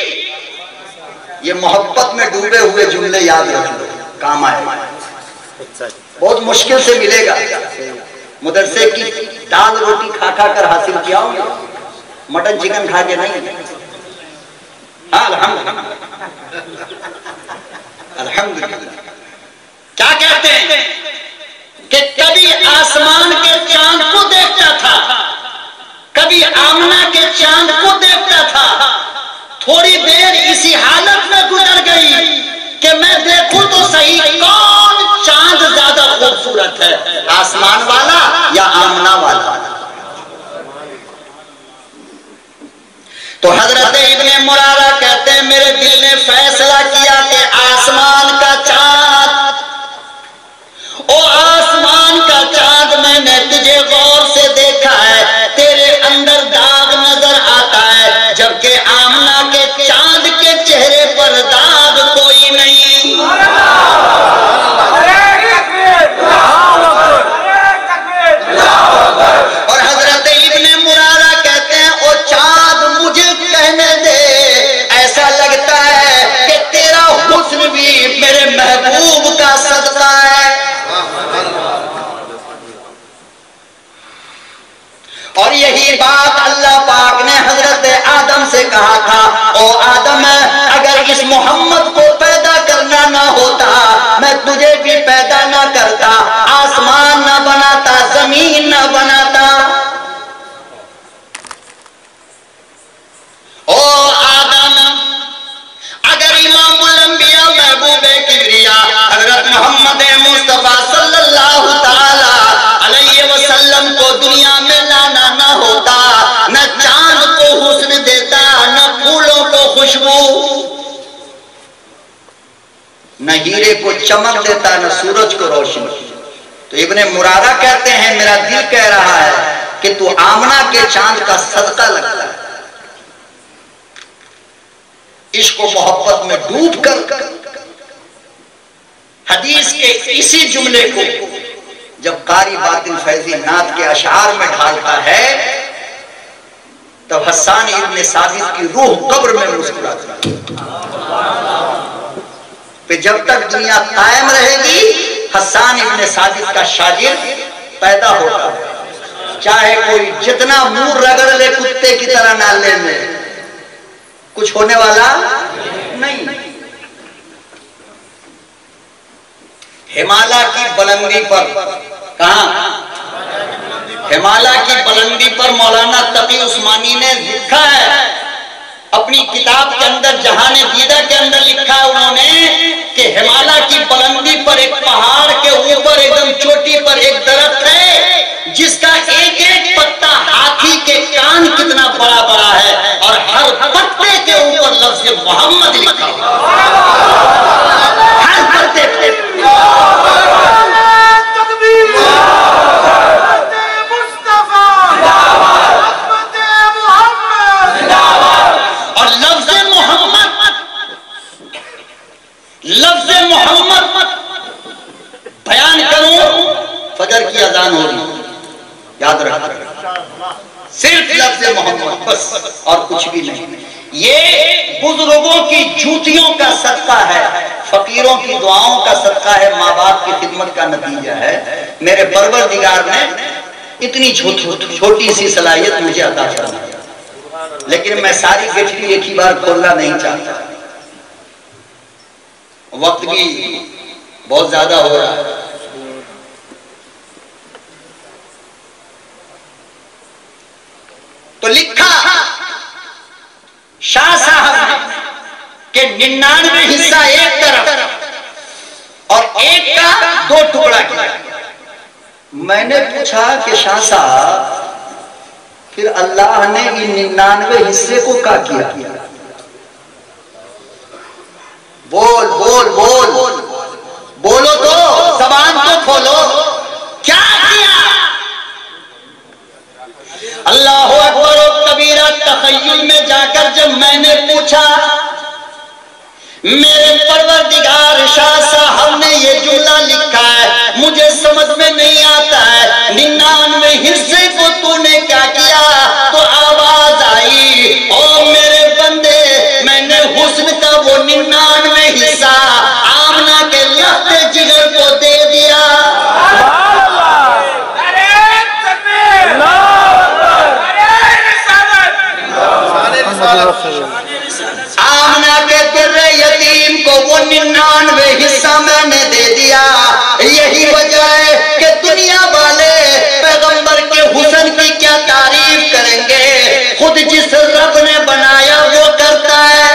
ये मोहब्बत में डूबे हुए जुमले याद रख लो, काम आए। बहुत मुश्किल से मिलेगा। मदरसे की दाल रोटी खा खा कर हासिल किया हूं, मटन चिकन खा के नहीं। हाँ, अल्हम्दुलिल्लाह अल्हम्दुलिल्लाह। क्या कहते हैं कि कभी आसमान के चांद को देखता था, कभी आमना के चांद को देखता था। थोड़ी देर इसी हालत में गुजर गई कि मैं देखूं तो सही कौन चांद ज्यादा खूबसूरत है, आसमान वाला या आमना वाला। तो हजरत इब्ने मुरारा कहते हैं मेरे दिल ने फैसला किया कि आसमान का चांद, ओ आसमान का चांद, मैंने तुझे गौर से देखा है, तेरे अंदर दाग नजर आता है, जबकि आमना के चांद के चेहरे पर दाग कोई नहीं। और हजरत इब्ने मुरारा कहते हैं ओ चांद मुझे कहने दे, ऐसा लगता है कि तेरा हुस्न भी मेरे महबूब का सदका है। और यही बात अल्लाह पाक ने हजरत आदम से कहा था, ओ आदम अगर इस मोहम्मद को पैदा करना ना होता, मैं तुझे भी पैदा ना करता, आसमान ना बनाता, जमीन ना बनाता। ओ आदम अगर इमामुल अंबिया महबूबे किबरिया हजरत मोहम्मद मुस्तफा सल्लल्लाहु ताला अलैहि वसल्लम को दुनिया में लाना ना होता, न चांद को हुस्न देता, न फूलों को खुशबू, न हीरे को चमक देता, न सूरज को रोशनी। तो इब्ने मुरारा कहते हैं मेरा दिल कह रहा है कि तू आमना के चांद का सदका लगता है। इश्क और मोहब्बत में डूब कर हदीस के इसी जुमले को जब कारी बातिल फैजी नात के अशार में ढालता है, तब हस्सान इब्ने साबित की रूह कब्र में मुस्कुराती है। जब तक दुनिया कायम रहेगी, हस्सान इब्ने साबित का शागिर्द पैदा होता है, चाहे कोई जितना मुंह रगड़ ले कुत्ते की तरह नाले में, कुछ होने वाला नहीं। हिमालय की बुलंदी पर, कहां? हिमालय की बुलंदी पर मौलाना तकी उस्मानी ने लिखा है अपनी किताब के अंदर, जहाने दीदा के अंदर लिखा है उन्होंने कि हिमालय की बुलंदी पर एक पहाड़ के ऊपर एकदम चोटी पर एक दरख्त है जिसका एक एक पत्ता हाथी के कान कितना बड़ा बड़ा है, और हर पत्ते के ऊपर लफ्ज़ मोहम्मद लिखा हुआ है। हर पत्ते पे लफ्ज़ मोहम्मद बयान करूं, फजर की अजान हो रही, याद रखना, सिर्फ लफ्ज़ मोहम्मद बस और कुछ भी नहीं। ये बुजुर्गों की जूतियों का सदका है, फकीरों की दुआओं का सदका है, माँ बाप की खिदमत का नतीजा है। मेरे परवरदिगार ने इतनी छोटी सी सलाहियत मुझे अता फरमाई, लेकिन मैं सारी गठरी एक ही बार खोलना नहीं चाहता, वक्त भी बहुत ज्यादा हो रहा है। तो लिखा शाह साहब के निन्यानवे हिस्सा एक तरफ और एक का दो टुकड़ा किया। मैंने पूछा कि शाह साहब फिर अल्लाह ने इन निन्यानवे हिस्से को क्या किया? बोल बोल बोल बोलो तो, जबान तो खोलो, क्या किया? अल्लाह अकबर और कबीरा तखय्युल में जाकर जब मैंने पूछा मेरे परवरदिगार शाह साहब ने ये जुमला लिखा है, मुझे समझ में नहीं आता है, निन्यानवे हिस्से को तूने क्या किया? तो आवाज आई, ओ मेरे बंदे, मैंने हुस्न का वो निन्यानवे हिस्सा आमना के लफ्ते जिगर को दे दिया। आमना के दिर्रे यतीम को वो निन्यानवे हिस्सा मैंने दे दिया। यही वजह है कि दुनिया वाले पैगंबर के हुस्न की क्या तारीफ करेंगे, खुद जिस रब ने बनाया वो करता है।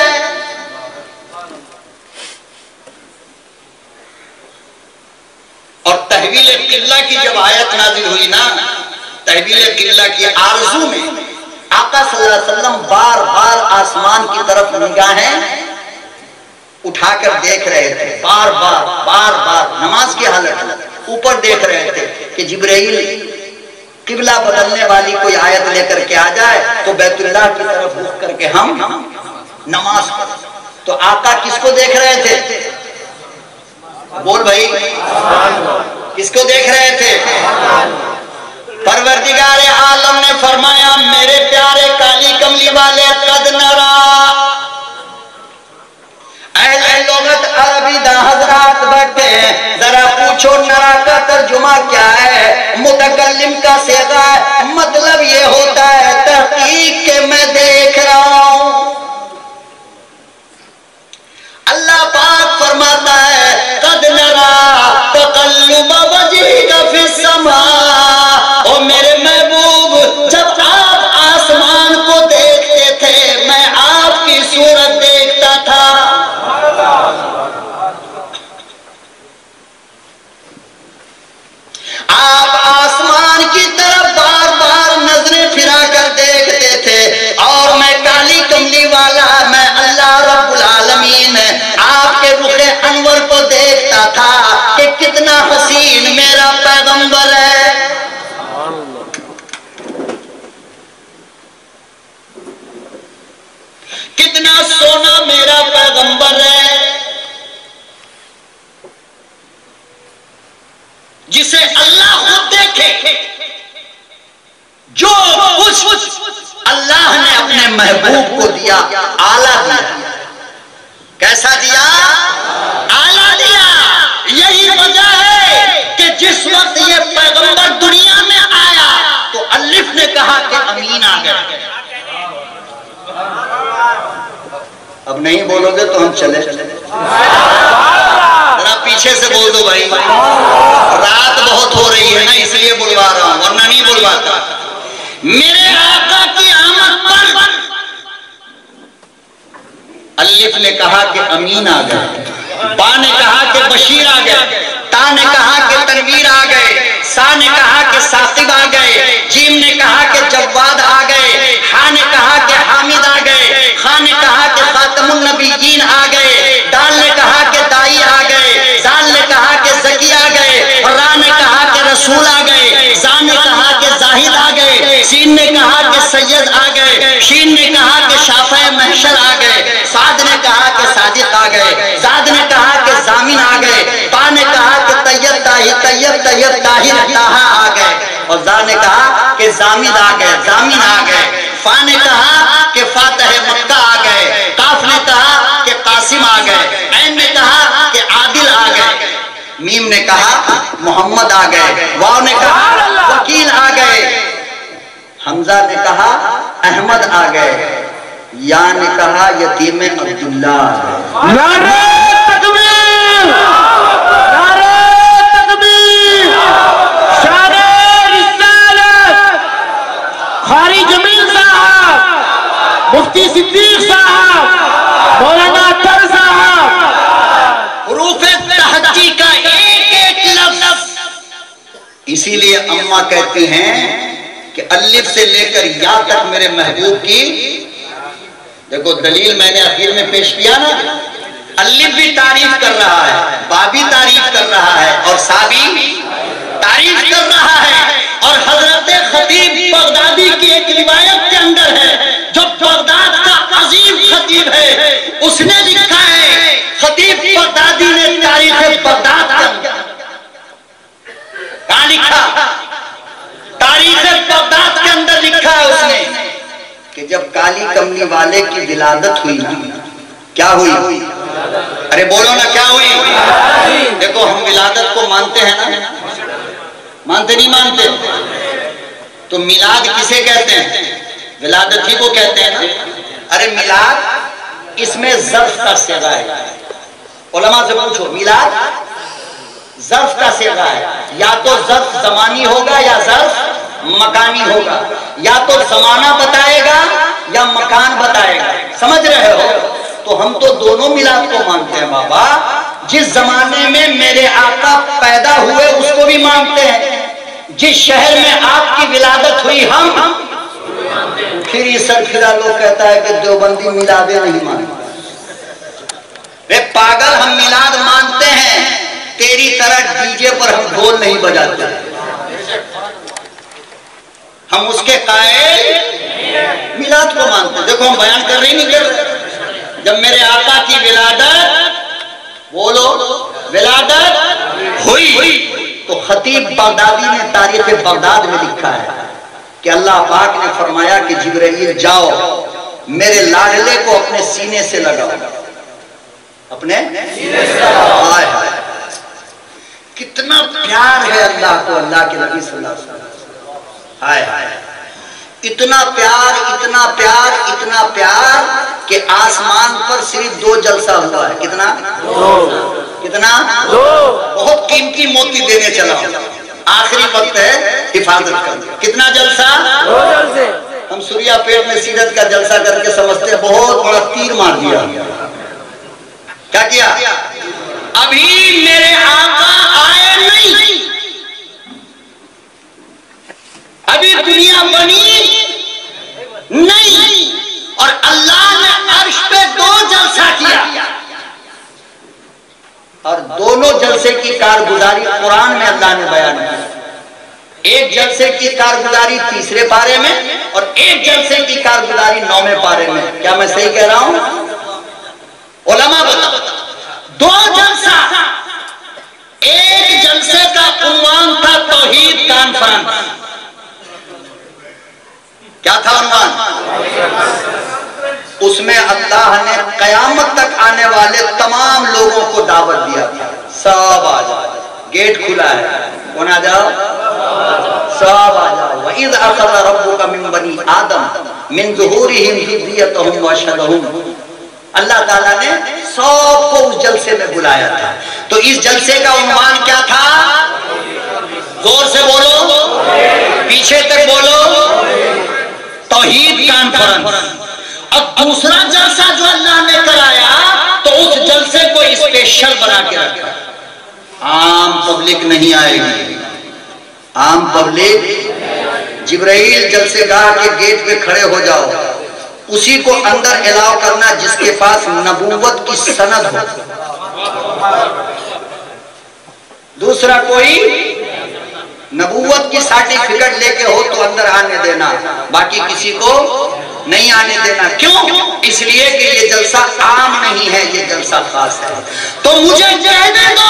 और तहवील किल्ला की जब आयत नाजिल हुई ना, तहवील किल्ला की आरज़ू में आका सल्लल्लाहु अलैहि वसल्लम बार बार आसमान की तरफ निगाहें उठाकर देख रहे थे, बार बार बार बार नमाज की हालत में ऊपर देख रहे थे कि जिब्राइल किबला बदलने वाली कोई आयत लेकर के आ जाए तो बैतुल्लाह की तरफ रुख करके हम नमाज पढ़ें। तो आका किसको देख रहे थे? बोल भाई, किसको देख रहे थे? परवरदिगार आलम ने फरमाया, मेरे प्यारे काली कमली वाले कद नरा अहले लोगत अरबी दा हजरात बैठे, जरा पूछो नरा का तर्जुमा क्या है? मुतकल्लिम का सेगा है, मतलब ये होता है तहकीक के मैं देख रहा हूं। अल्लाह पाक फरमाता है, कद नरा तकल्लुब वजहिका फिस समा। ओ मेरे महबूब, जब आप आसमान को देखते थे मैं आपकी सूरत देखता था। आप आसमान की तरफ बार बार नजरें फिरा कर देखते थे और मैं काली कमली वाला, मैं अल्लाह रब्बुल आलमीन आपके रुखे अनवर को देखता था कि कितना हसीन मेरा पैगंबर है। कितना सोना मेरा पैगंबर है, जिसे अल्लाह खुद देखे। जो कुछ अल्लाह ने अपने महबूब को दिया, आला दिया। कैसा दिया? आला दिया। यही वजह है कि जिस वक्त ये पैगंबर दुनिया में आया तो अल्लिफ ने कहा कि अमीन आ गए। अब नहीं बोलोगे तो हम चले चले जरा पीछे से बोल दो भाई, रात बहुत हो रही है ना इसलिए बुलवा रहा हूं, वरना नहीं बुलवाता। मेरे आका की आमद पर अल्लिफ ने कहा कि अमीन आ गए, बा ने कहा कि बशीर आ गए, ता ने कहा कि तनवीर आ गए, सा ने कहा कि साकिब आ गए, जीम ने कहा कि जव्वाद आ गए, हा ने कहा कि हामिद आ गए, खा ने कहा कि खातमुन नबीयीन आ गए, दाल ने कहा कि दाई आ गए, जाल ने कहा कि ज़की आ गए, और रा ने कहा कि रसूल आ गए, जा ने कहा कि जाहिद आ गए, सीन ने कहा कि सैयद आ गए, शीन ने कहा कि शाफ़े महशर आ गए, साद ने कहा कि सादिक आ गए, जाद ने कहा कि जामिन आ गए, ता ने कहा कि तैयब ताही तैयब तैयब ताहिर ताहा आ गए, और जा ने कहा कि जामिद आ गए, जामिन आ गए, फा ने कहा कि फातह मक्का आ गए, काफ ने कहा कि कासिम आ गए, ऐन ने कहा कि आदिल आ गए, मीम ने कहा मोहम्मद आ गए, वाव ने कहा वकील आ गए, हमजा ने कहा अहमद आ गए, या ने कहा यतीम अब्दुल्ला आ गए। नारे तकबीर, नारे तकबीर, शारे रिसालत, खारी जमील साहब, मुफ्ती सिद्दीक साहब, मौलाना अतर साहब, हुरूफ़े तहज्जी का एक एक लफ्ज़। इसीलिए अम्मा कहती हैं कि अल्लिफ से लेकर या तक मेरे महबूब की, देखो दलील मैंने आखिर में पेश किया ना, अल्लिफ भी तारीफ कर रहा है, बा भी तारीफ कर रहा है और सा भी तारीफ कर रहा है। और हजरत खतीब बगदादी की एक रिवायत के अंदर है, जो बगदाद का अजीम खतीब है, उसने लिखा है कि जब काली कमली वाले की विलादत हुई ना, क्या हुई? अरे बोलो ना, क्या हुई? देखो हम विलादत को मानते हैं ना, मानते नहीं मानते? तो मिलाद किसे कहते हैं? विलादत ही को कहते हैं ना। अरे मिलाद इसमें ज़र्फ का सेगा है। उलमा से पूछो, मिलाद ज़र्फ का सेगा है, या तो ज़र्फ ज़मानी होगा या ज़र्फ मकानी होगा, या तो ज़माना बताएगा या मकान बताएगा। समझ रहे हो? तो हम तो दोनों मिलाद को मानते हैं बाबा। जिस जमाने में मेरे आका पैदा हुए उसको भी मानते हैं, जिस शहर में आपकी विलादत हुई हम। फिर ये सरफिरा लोग कहता है कि देवबंदी मिलादे नहीं मानते। वे पागल, हम मिलाद मानते हैं, तेरी तरह डीजे पर हम ढोल नहीं बजाते, हम उसके कायल मिलाद को मानते हैं। देखो हम बयान कर रहे नहीं कर रहे। जब मेरे आका की विलादत, बोलो विलादत हुई, तो खतीब बगदादी ने तारीख बगदाद में लिखा है कि अल्लाह पाक ने फरमाया कि जिब्राइल जाओ मेरे लाडले को अपने सीने से लगाओ, अपने सीने से लगाओ। हाय हाय, कितना प्यार है अल्लाह को अल्लाह के नबी सल्लल्लाहु अलैहि वसल्लम। हाय हाय, इतना प्यार, इतना प्यार, इतना प्यार कि आसमान पर सिर्फ दो जलसा हुआ है। कितना? दो। कितना? दो। बहुत कीमती मोती देने चला, आखिरी वक्त है, हिफाजत कर। कितना जलसा? दो जलसे। हम सूर्यापेट में सीरत का जलसा करके समझते हैं बहुत बड़ा तीर मार दिया। क्या किया? अभी मेरे आका आए नहीं, अभी दुनिया बनी नहीं, और अल्लाह ने अर्श पे दो जलसा किया, और दोनों जलसे की कारगुजारी कुरान में अल्लाह ने बयान की। एक जलसे की कारगुजारी तीसरे पारे में और एक जलसे की कारगुजारी नौवें पारे में। क्या मैं सही कह रहा हूं? उलमा बताओ, दो जलसा, एक जलसे का उन्वान था तौहीद कॉन्फ्रेंस। क्या था उन्वान? उसमें अल्लाह ने कयामत तक आने वाले तमाम लोगों को दावत दिया था, सब आ जाओ, गेट खुला है, कौन आ जाओ? सब आ जाओ। वइज़ अख़ज़ रब्बुका मिन बनी आदम मिन ज़ुहूरिहिम ज़ुर्रिय्यतहुम व अशहदहुम। अल्लाह ताला ने सबको उस जलसे में बुलाया था। तो इस जलसे का उन्वान क्या था? जोर से बोलो, पीछे तक बोलो, तौहीद कॉन्फ्रेंस। अब दूसरा जलसा जो अल्लाह ने कराया, तो उस जलसे को स्पेशल बना के रखा। आम पब्लिक नहीं आएगी, आम पब्लिक। जिब्राइल जलसेगाह के गेट पे खड़े हो जाओ, उसी को अंदर अलाउ करना जिसके पास नबूवत की सनद हो। दूसरा कोई नबूवत की सर्टिफिकेट लेके हो तो अंदर आने देना, बाकी किसी को नहीं आने देना। क्यों? इसलिए कि ये जलसा आम नहीं है, ये जलसा खास है। तो मुझे कहने दो,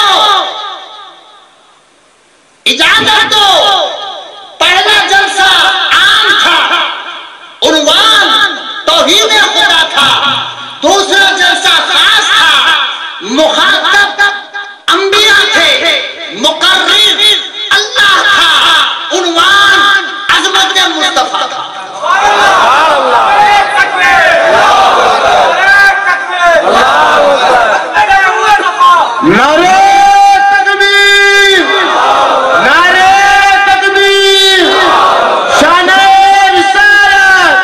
इजाजत दो, पहला जलसा आम था, उन्वान तौहीद खुदा था। दूसरा जलसा खास था, मुखातब अंबिया थे, मुकर्रिर अल्लाह था, उन्वान अज़मत मुस्तफा था। नारे तकबीर, नारे तकबीर, शाने रिसालत।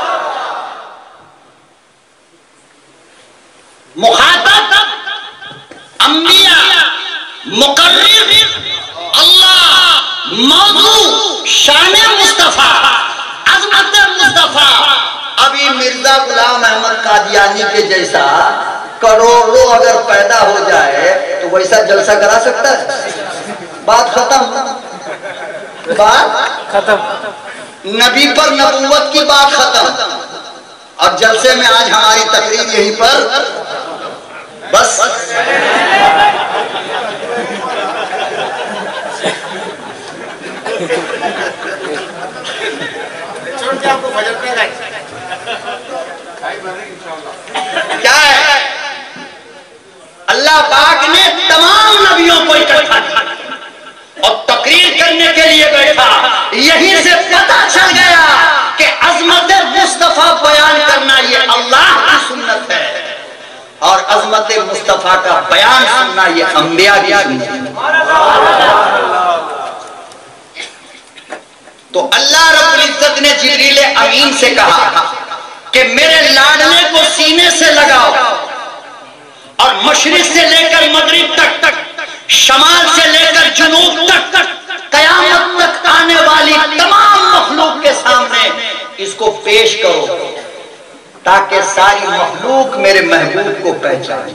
मुखातब अंबिया, मुकर्रिर अल्लाह, मौजू शाने मुस्तफा, अज़मत मुस्तफा। अभी मिर्जा गुलाम अहमद कादियानी के जैसा करोड़ों अगर पैदा हो जाए तो वैसा जलसा करा सकता है? बात खत्म, बात खत्म। नबी पर नबूवत की बात खत्म। और जलसे में आज हमारी तकरीर यहीं पर बस। आपको भजन में आदमियों को इकट्ठा किया और तकरीर करने के लिए बैठा। यहीं से पता चल गया कि अजमत मुस्तफा बयान करना ये अल्लाह की सुन्नत है और अजमत मुस्तफा का बयान सुनना ये अंबिया की सुन्नत है। तो अल्लाह रब्बुल इज्जत ने जिब्रील अमीन से कहा कि मेरे लाडले को सीने से लगाओ और मशरिक से लेकर मगरिब तक तक, शमाल से लेकर जुनूब तक तक, कयामत तक आने वाली तमाम मखलूक के सामने इसको पेश करो ताकि सारी मखलूक मेरे महबूब को पहचाने।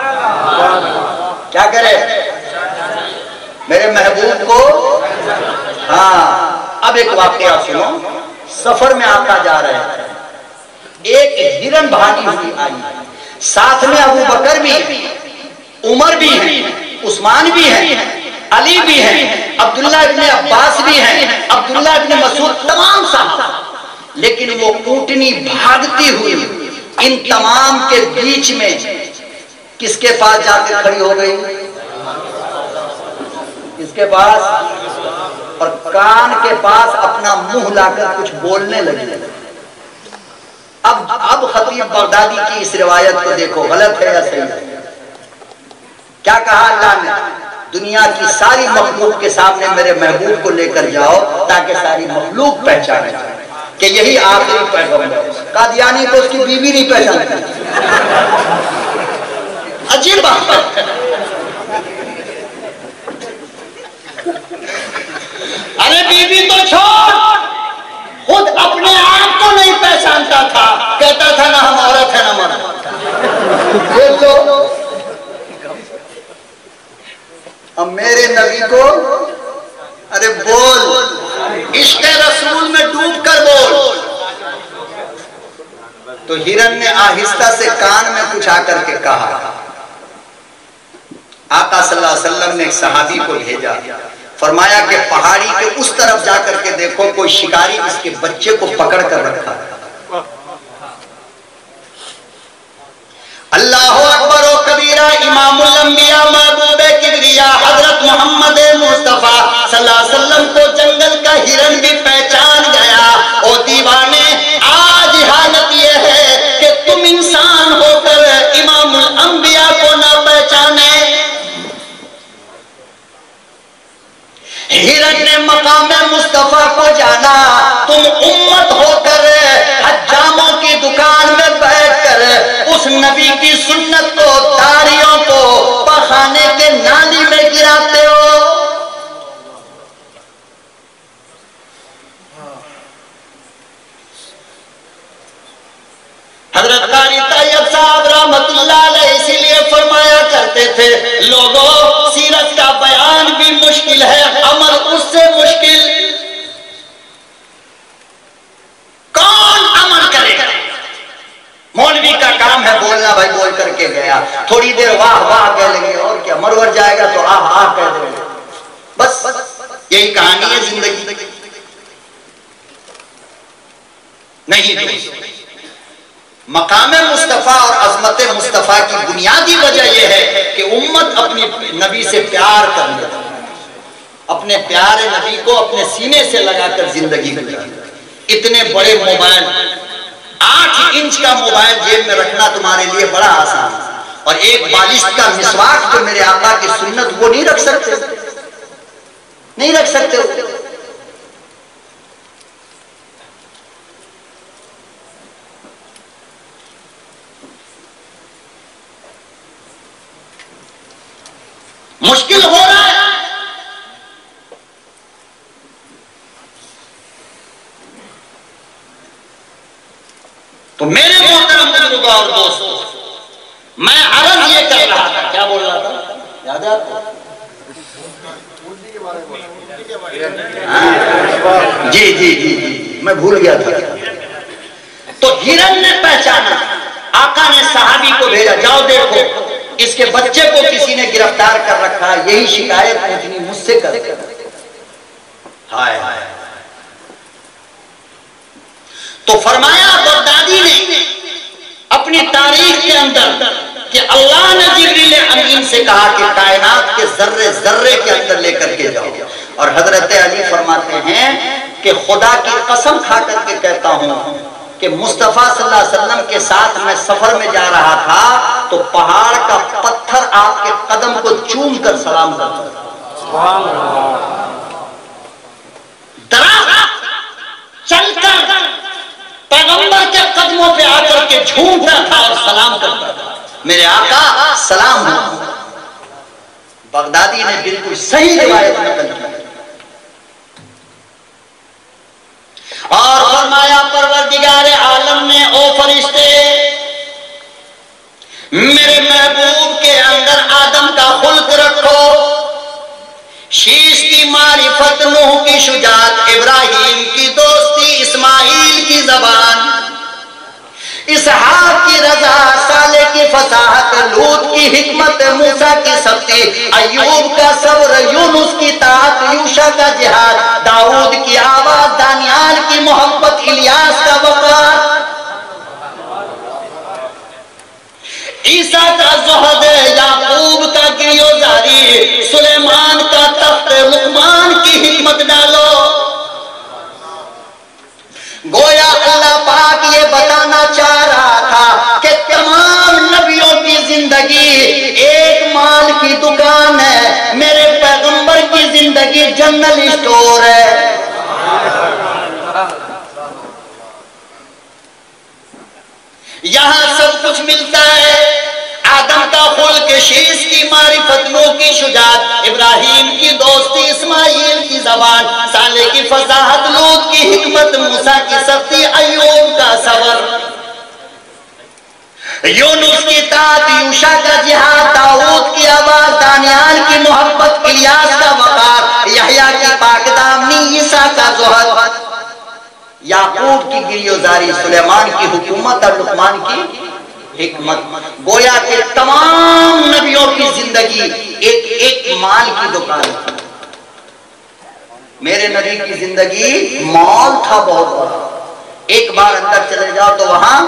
क्या करे? मेरे महबूब को। हाँ, अब एक वाकया सुनो। सफर में आका जा रहे हैं, एक हिरन भागी हुई आई, साथ में अबू बकर भी, उमर भी हैं, उस्मान भी हैं, अली भी हैं, अब्दुल्ला इब्ने अब्बास भी हैं, अब्दुल्ला इब्ने मसूद, तमाम साहब। लेकिन वो ऊंटनी भागती हुई इन तमाम के बीच में किसके पास जाकर खड़ी हो गई? किसके पास? और कान के पास अपना मुंह लाकर कुछ बोलने लगी। अब अब खतीब बगदादी की इस रिवायत को देखो, गलत है या सही है? क्या कहा अल्लाह ने? दुनिया की सारी मखलूक के सामने मेरे महबूब को लेकर जाओ ताकि सारी मखलूक पहचाने कि यही आखिरी पैगंबर है। कादियानी तो उसकी बीवी नहीं पहचानती। अजीब बात है। अरे बीवी तो छोड़, खुद अपने आप को नहीं पहचानता था, कहता था ना हम औरत है ना मर्द। देख लो, अब मेरे नबी को, अरे बोल, इश्क़ रसूल में डूब कर बोल। तो हिरन ने आहिस्ता से कान में कुछ आकर के कहा। आका सल्लल्लाहु अलैहि वसल्लम ने एक सहाबी को भेजा, फरमाया कि पहाड़ी के उस तरफ जाकर के देखो, कोई शिकारी इसके बच्चे को पकड़ कर रखा है। अल्लाहु अकबर व कबीरा। इमामुल अंबिया महबूबे किबरिया हजरत मोहम्मद मुस्तफा सल्लल्लाहु अलैहि वसल्लम को जंगल का हिरन भी पहचान गया। ओ दीवाने, आज हालत यह है कि तुम इंसान होकर इमामुल अंबिया को ना पहचाने। हिरन ने मकाम मुस्तफा को जाना, तुम उम्मत होकर हज्जामों की दुकान में बैठकर उस नबी की सुन्नत को, दाढ़ियों को पखाने के नाली में गिराते हो। हजरत कारी तैयब साहब रहमतुल्लाह अलैह इसीलिए फरमाया करते थे, लोगों सीरत का बयान भी मुश्किल है, अमल उससे मुश्किल। कौन अमल करेगा? मौलवी का काम है बोलना, भाई बोल करके गया, थोड़ी देर वाह वाह कह लेंगे और क्या, मरवर जाएगा तो आह आह कह देंगे, बस यही कहानी है जिंदगी। नहीं, मकाम मुस्तफा और अजमत मुस्तफा की बुनियादी वजह यह है कि उम्मत अपनी नबी से प्यार कर ले, अपने प्यारे नबी को अपने सीने से लगाकर जिंदगी गुजारे। इतने बड़े मोबाइल, आठ इंच का मोबाइल जेब में रखना तुम्हारे लिए बड़ा आसान है, और एक बालिश का मिसवाक जो मेरे आका की सुन्नत, वो नहीं रख सकते, नहीं रख सकते। मुश्किल हो रहा है। तो मेरे मोहतरम बुजुर्गों और दोस्तों, मैं अर्ज ये कर रहा था, क्या बोल रहा था याद है आपको? जी जी जी जी मैं भूल गया था। तो हिरन ने पहचाना, आका ने सहाबी को भेजा, जाओ देखो इसके बच्चे को किसी ने गिरफ्तार कर रखा है, यही शिकायत पूछनी मुझसे कर। हाय हाय। तो फरमाया बगदादी ने अपनी तारीख के अंदर कि अल्लाह ने जिब्रील अमीन से कहा कि कायनात के जर्रे जर्रे के अंदर लेकर के जाओ। और हजरत अली फरमाते हैं कि खुदा की कसम खा करके कहता हूं कि मुस्तफा सल्लल्लाहु अलैहि वसल्लम के साथ मैं सफर में जा रहा था तो पहाड़ का पत्थर आपके कदम को चूम कर सलाम करता था। दरा चलकर पैगंबर के कदमों पे आकर के झूमता था और सलाम करता था, मेरे आका सलाम हो। बगदादी ने बिल्कुल सही रिवायत नकल की और फरमाया परवरदिगारे आलम ने ओ फरिश्ते मेरे महबूब के अंदर आदम का खुल्क रखो, शीश की मारिफत, नूह की शुजात, इब्राहिम की दोस्ती, इस्माइल की जबान, इसहाक की रजा, साले की फसाहत, लूत की हिकमत, मूसा की सख्ती, अय्यूब का सब्र, यूनुस की ताकत, यूशा का जिहाद, दाऊद की आवाज, दानियाल की मोहब्बत, इलियास का वकार, ईसा का ज़ुहद, याकूब का गिरफ्तारी, सुलेमान का तख्त, लुकमान की हिकमत डालो। गोया अल्लाह पाक ये बताना चाह रहा था कि तमाम नबियों की जिंदगी एक माल की दुकान है, मेरे पैगंबर की जिंदगी जनरल स्टोर है। यहां सब कुछ मिलता है, आदम का खुल्क, शीश की मारिफत, नूह की शुजात, इब्राहिम की दोस्ती, इस्माइल की जबान, साले की फसाहत, लूत की हिकमत, मूसा की सख्ती, अय्यूब का सबर, यूनुस की तात, यूशा का जिहाद, दाऊद की आवाज, दानियाल की मोहब्बत, इलियास का वकार, यहया की पाकदामनी, ईसा का ज़ुहद, याकूब की गिरफ्तारी, सुलेमान की हुकूमत और लुकमान की हिकमत। गोया के तमाम नबियों की जिंदगी एक एक माल की दुकान थी, मेरे नबी की जिंदगी मॉल था बहुत बड़ा। एक बार अंदर चले जाओ तो वहां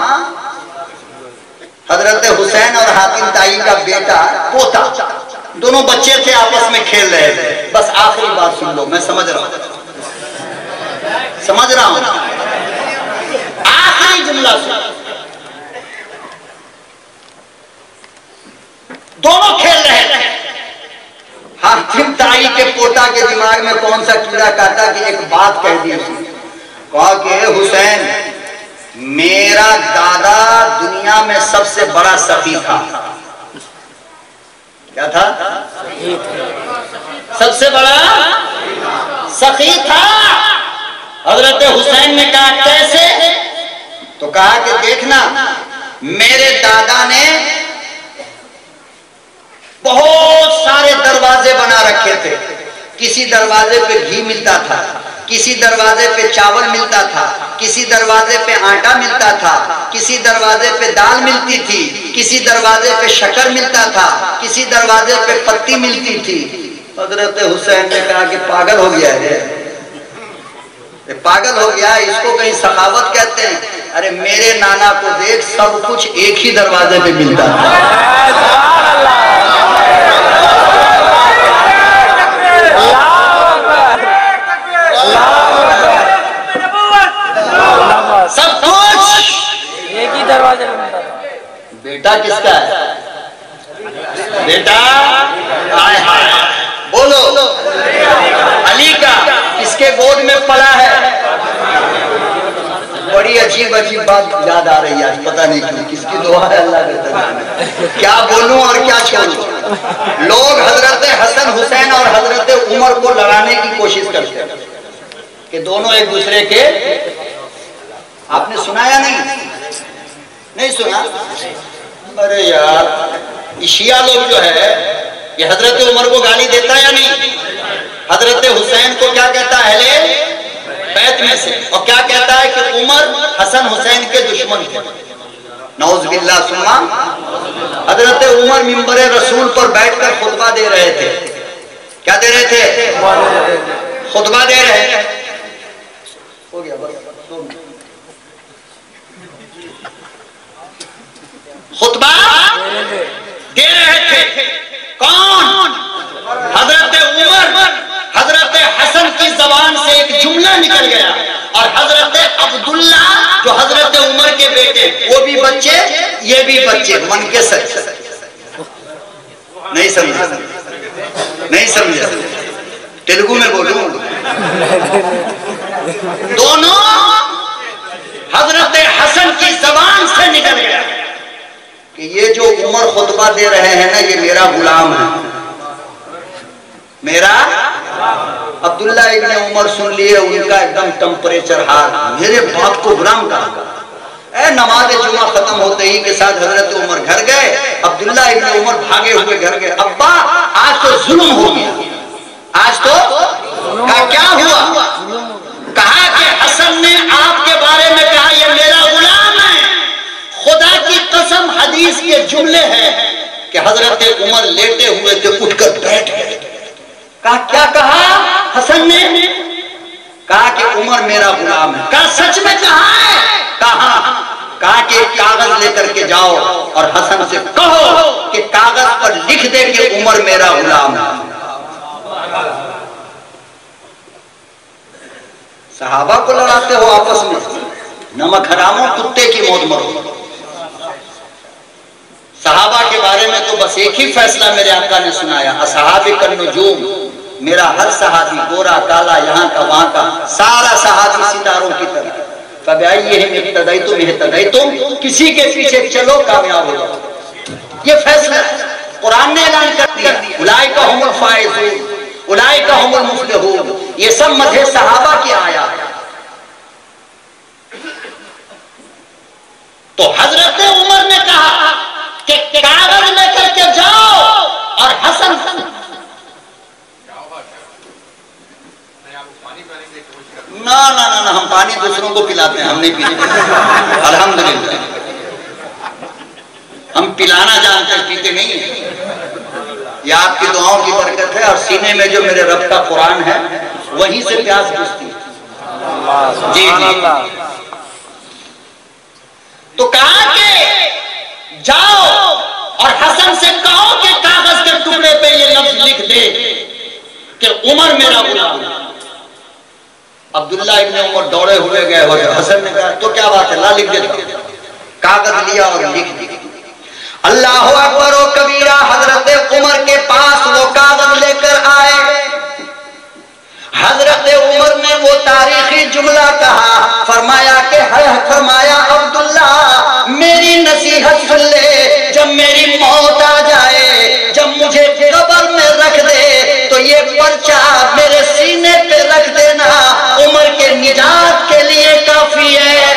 हजरत हुसैन और हातिम ताई का बेटा पोता दोनों बच्चे थे, आपस में खेल रहे थे। बस आखिरी बात सुन लो, मैं समझ रहा हूं समझ रहा हूं आखिरी जुमला सुन। दोनों खेल रहे थे, हातिम ताई के पोता के दिमाग में कौन सा कीड़ा काटा कि एक बात कह दी उसने, कहा कि हुसैन मेरा दादा दुनिया में सबसे बड़ा सखी था। क्या था? सबसे बड़ा सखी था। हजरत हुसैन ने कहा कैसे? तो कहा कि देखना मेरे दादा ने बहुत सारे दरवाजे बना रखे थे, किसी दरवाजे पे घी मिलता था, किसी दरवाजे पे चावल मिलता था, किसी दरवाजे पे आटा मिलता था, किसी दरवाजे पे दाल मिलती थी, किसी दरवाजे पे शक्कर मिलता था, किसी दरवाजे पे पत्ती मिलती थी। हजरत हुसैन ने कहा कि पागल हो गया है, पागल हो गया, इसको कहीं सखावत कहते हैं। अरे मेरे नाना को देख, सब कुछ एक ही दरवाजे पे मिलता था। सब कुछ एक ही दरवाजे पे मिलता था। बेटा किसका है? बेटा हाय हाय बोलो अली का, किसके गोद में पला है? बड़ी अजीब अजीब बात याद आ रही है आज, पता नहीं क्यों, किसकी दुआ है अल्लाह के, क्या बोलूं और क्या छोड़ूं। लोग हजरत हसन हुसैन और हजरत उमर को लड़ाने की कोशिश करते हैं कि दोनों एक दूसरे के, आपने सुना या नहीं? नहीं सुना? अरे यार शिया लोग जो है ये हजरत उमर को गाली देता है या नहीं? हजरत हुसैन को क्या कहता है? अहले बैत में से। और क्या कहता है कि उमर हसन हुसैन के दुश्मन थे। नौज बिल्लाह सुन्ना। हजरत उमर मिंबरे रसूल पर बैठकर खुतबा दे रहे थे। क्या दे रहे थे? खुतबा दे रहे थे। हो गया बस। खुतबा दे रहे थे। कौन? हजरत उमर। हजरत हसन की जबान से एक जुमला निकल गया और हजरत अब्दुल्ला जो हजरत उमर के बेटे, वो भी बच्चे ये भी बच्चे, मन के सच। नहीं समझा? नहीं समझा? तेलुगु में बोलूं? दोनों हजरत हसन की जबान से निकल गया कि ये जो उमर खुतबा दे रहे हैं ना, ये मेरा गुलाम है, मेरा। अब्दुल्ला इब्ने उमर सुन लिए, उनका एकदम टेम्परेचर हार। मेरे बाप को गुलाम कहा। ए नमाज जुमा खत्म होते ही के साथ हजरत उमर घर गए। अब्दुल्ला इब्ने उमर भागे हुए घर गए। अब्बा आज तो जुल्म हो गया, आज तो कहा क्या हुआ? कहा कि हसन ने आपके बारे में कहा ये मेरा गुलाम है। खुदा की कसम हदीस के जुमले हैं कि हजरत उमर लेटे हुए थे, उठकर बैठ गए। कहा क्या कहा हसन ने? कहा कि उमर मेरा गुलाम है। कहा सच में कहा है? कहा कहा कि कागज लेकर के जाओ और हसन से कहो कि कागज पर लिख दे कि उमर मेरा गुलाम है। सहाबा को लड़ाते हो आपस में, नमक हरामो कुत्ते की मौत मरो। सहाबा के बारे में तो बस एक ही फैसला मेरे आका ने सुनाया, असहाबी कन नुजूम, मेरा हर सहाबी गोरा काला यहाँ का वहां का सारा सहाबी सितारों की तरह। कब आइए इब्तदाई तुम इब्तदाई तुम किसी के पीछे चलो कामयाब हो जाओ। ये फैसला कुरान ने ऐलान कर दिया, उलाइका हुमुल फाइजून, उलाइका हुमुल मुफ्लिहून। ये सब मधे सहाबा की आया। तो हजरत उमर ने कहा कि कागज लेकर के जाओ और हसन। ना ना ना ना हम पानी दूसरों को पिलाते हैं, हम नहीं पीते अल्हम्दुलिल्लाह। हम पिलाना जानते हैं, पीते नहीं है। ये आपकी दुआओं की बरकत है और सीने में जो मेरे रब का कुरान है वहीं से प्यास बुझती है। जी जी। तो कहा कि जाओ और हसन से कहो कि कागज के टुकड़े पे ये लफ्ज लिख दे कि उमर मेरा गुलाम है। अब्दुल्ला इब्ने उमर दौड़े हुए गए हो। हसन ने कहा तो क्या बात है, ला लिख देता। कागज लिया और लिख दिया। अल्लाह अकबर व कबीरा। हजरत उमर के पास वो कागज लेकर आए। हजरत उमर ने वो तारीखी जुमला कहा, फरमाया कि है फरमाया अब्दुल्ला मेरी नसीहत सुन ले, जब मेरी मौत आ जाए, जब मुझे कब्र में रख दे तो ये पर्चा मेरे सीने पे रख देना, उमर के निजात के लिए काफी है।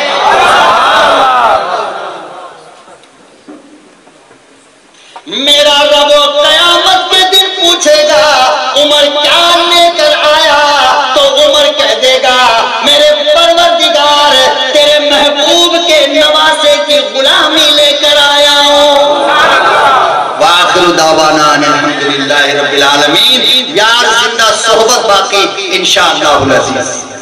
मेरा रब कयामत के दिन पूछेगा उमर क्या लेकर आया, तो उमर कह देगा मेरे परवरदिगार तेरे महबूब के नवासे की गुलामी लेकर आया हूँ। वाखिरु दावाना अल्हम्दुलिल्लाहि रब्बिल आलमीन। यार जिंदा सोहबत बाकी इंशाअल्लाह अज़ीज़।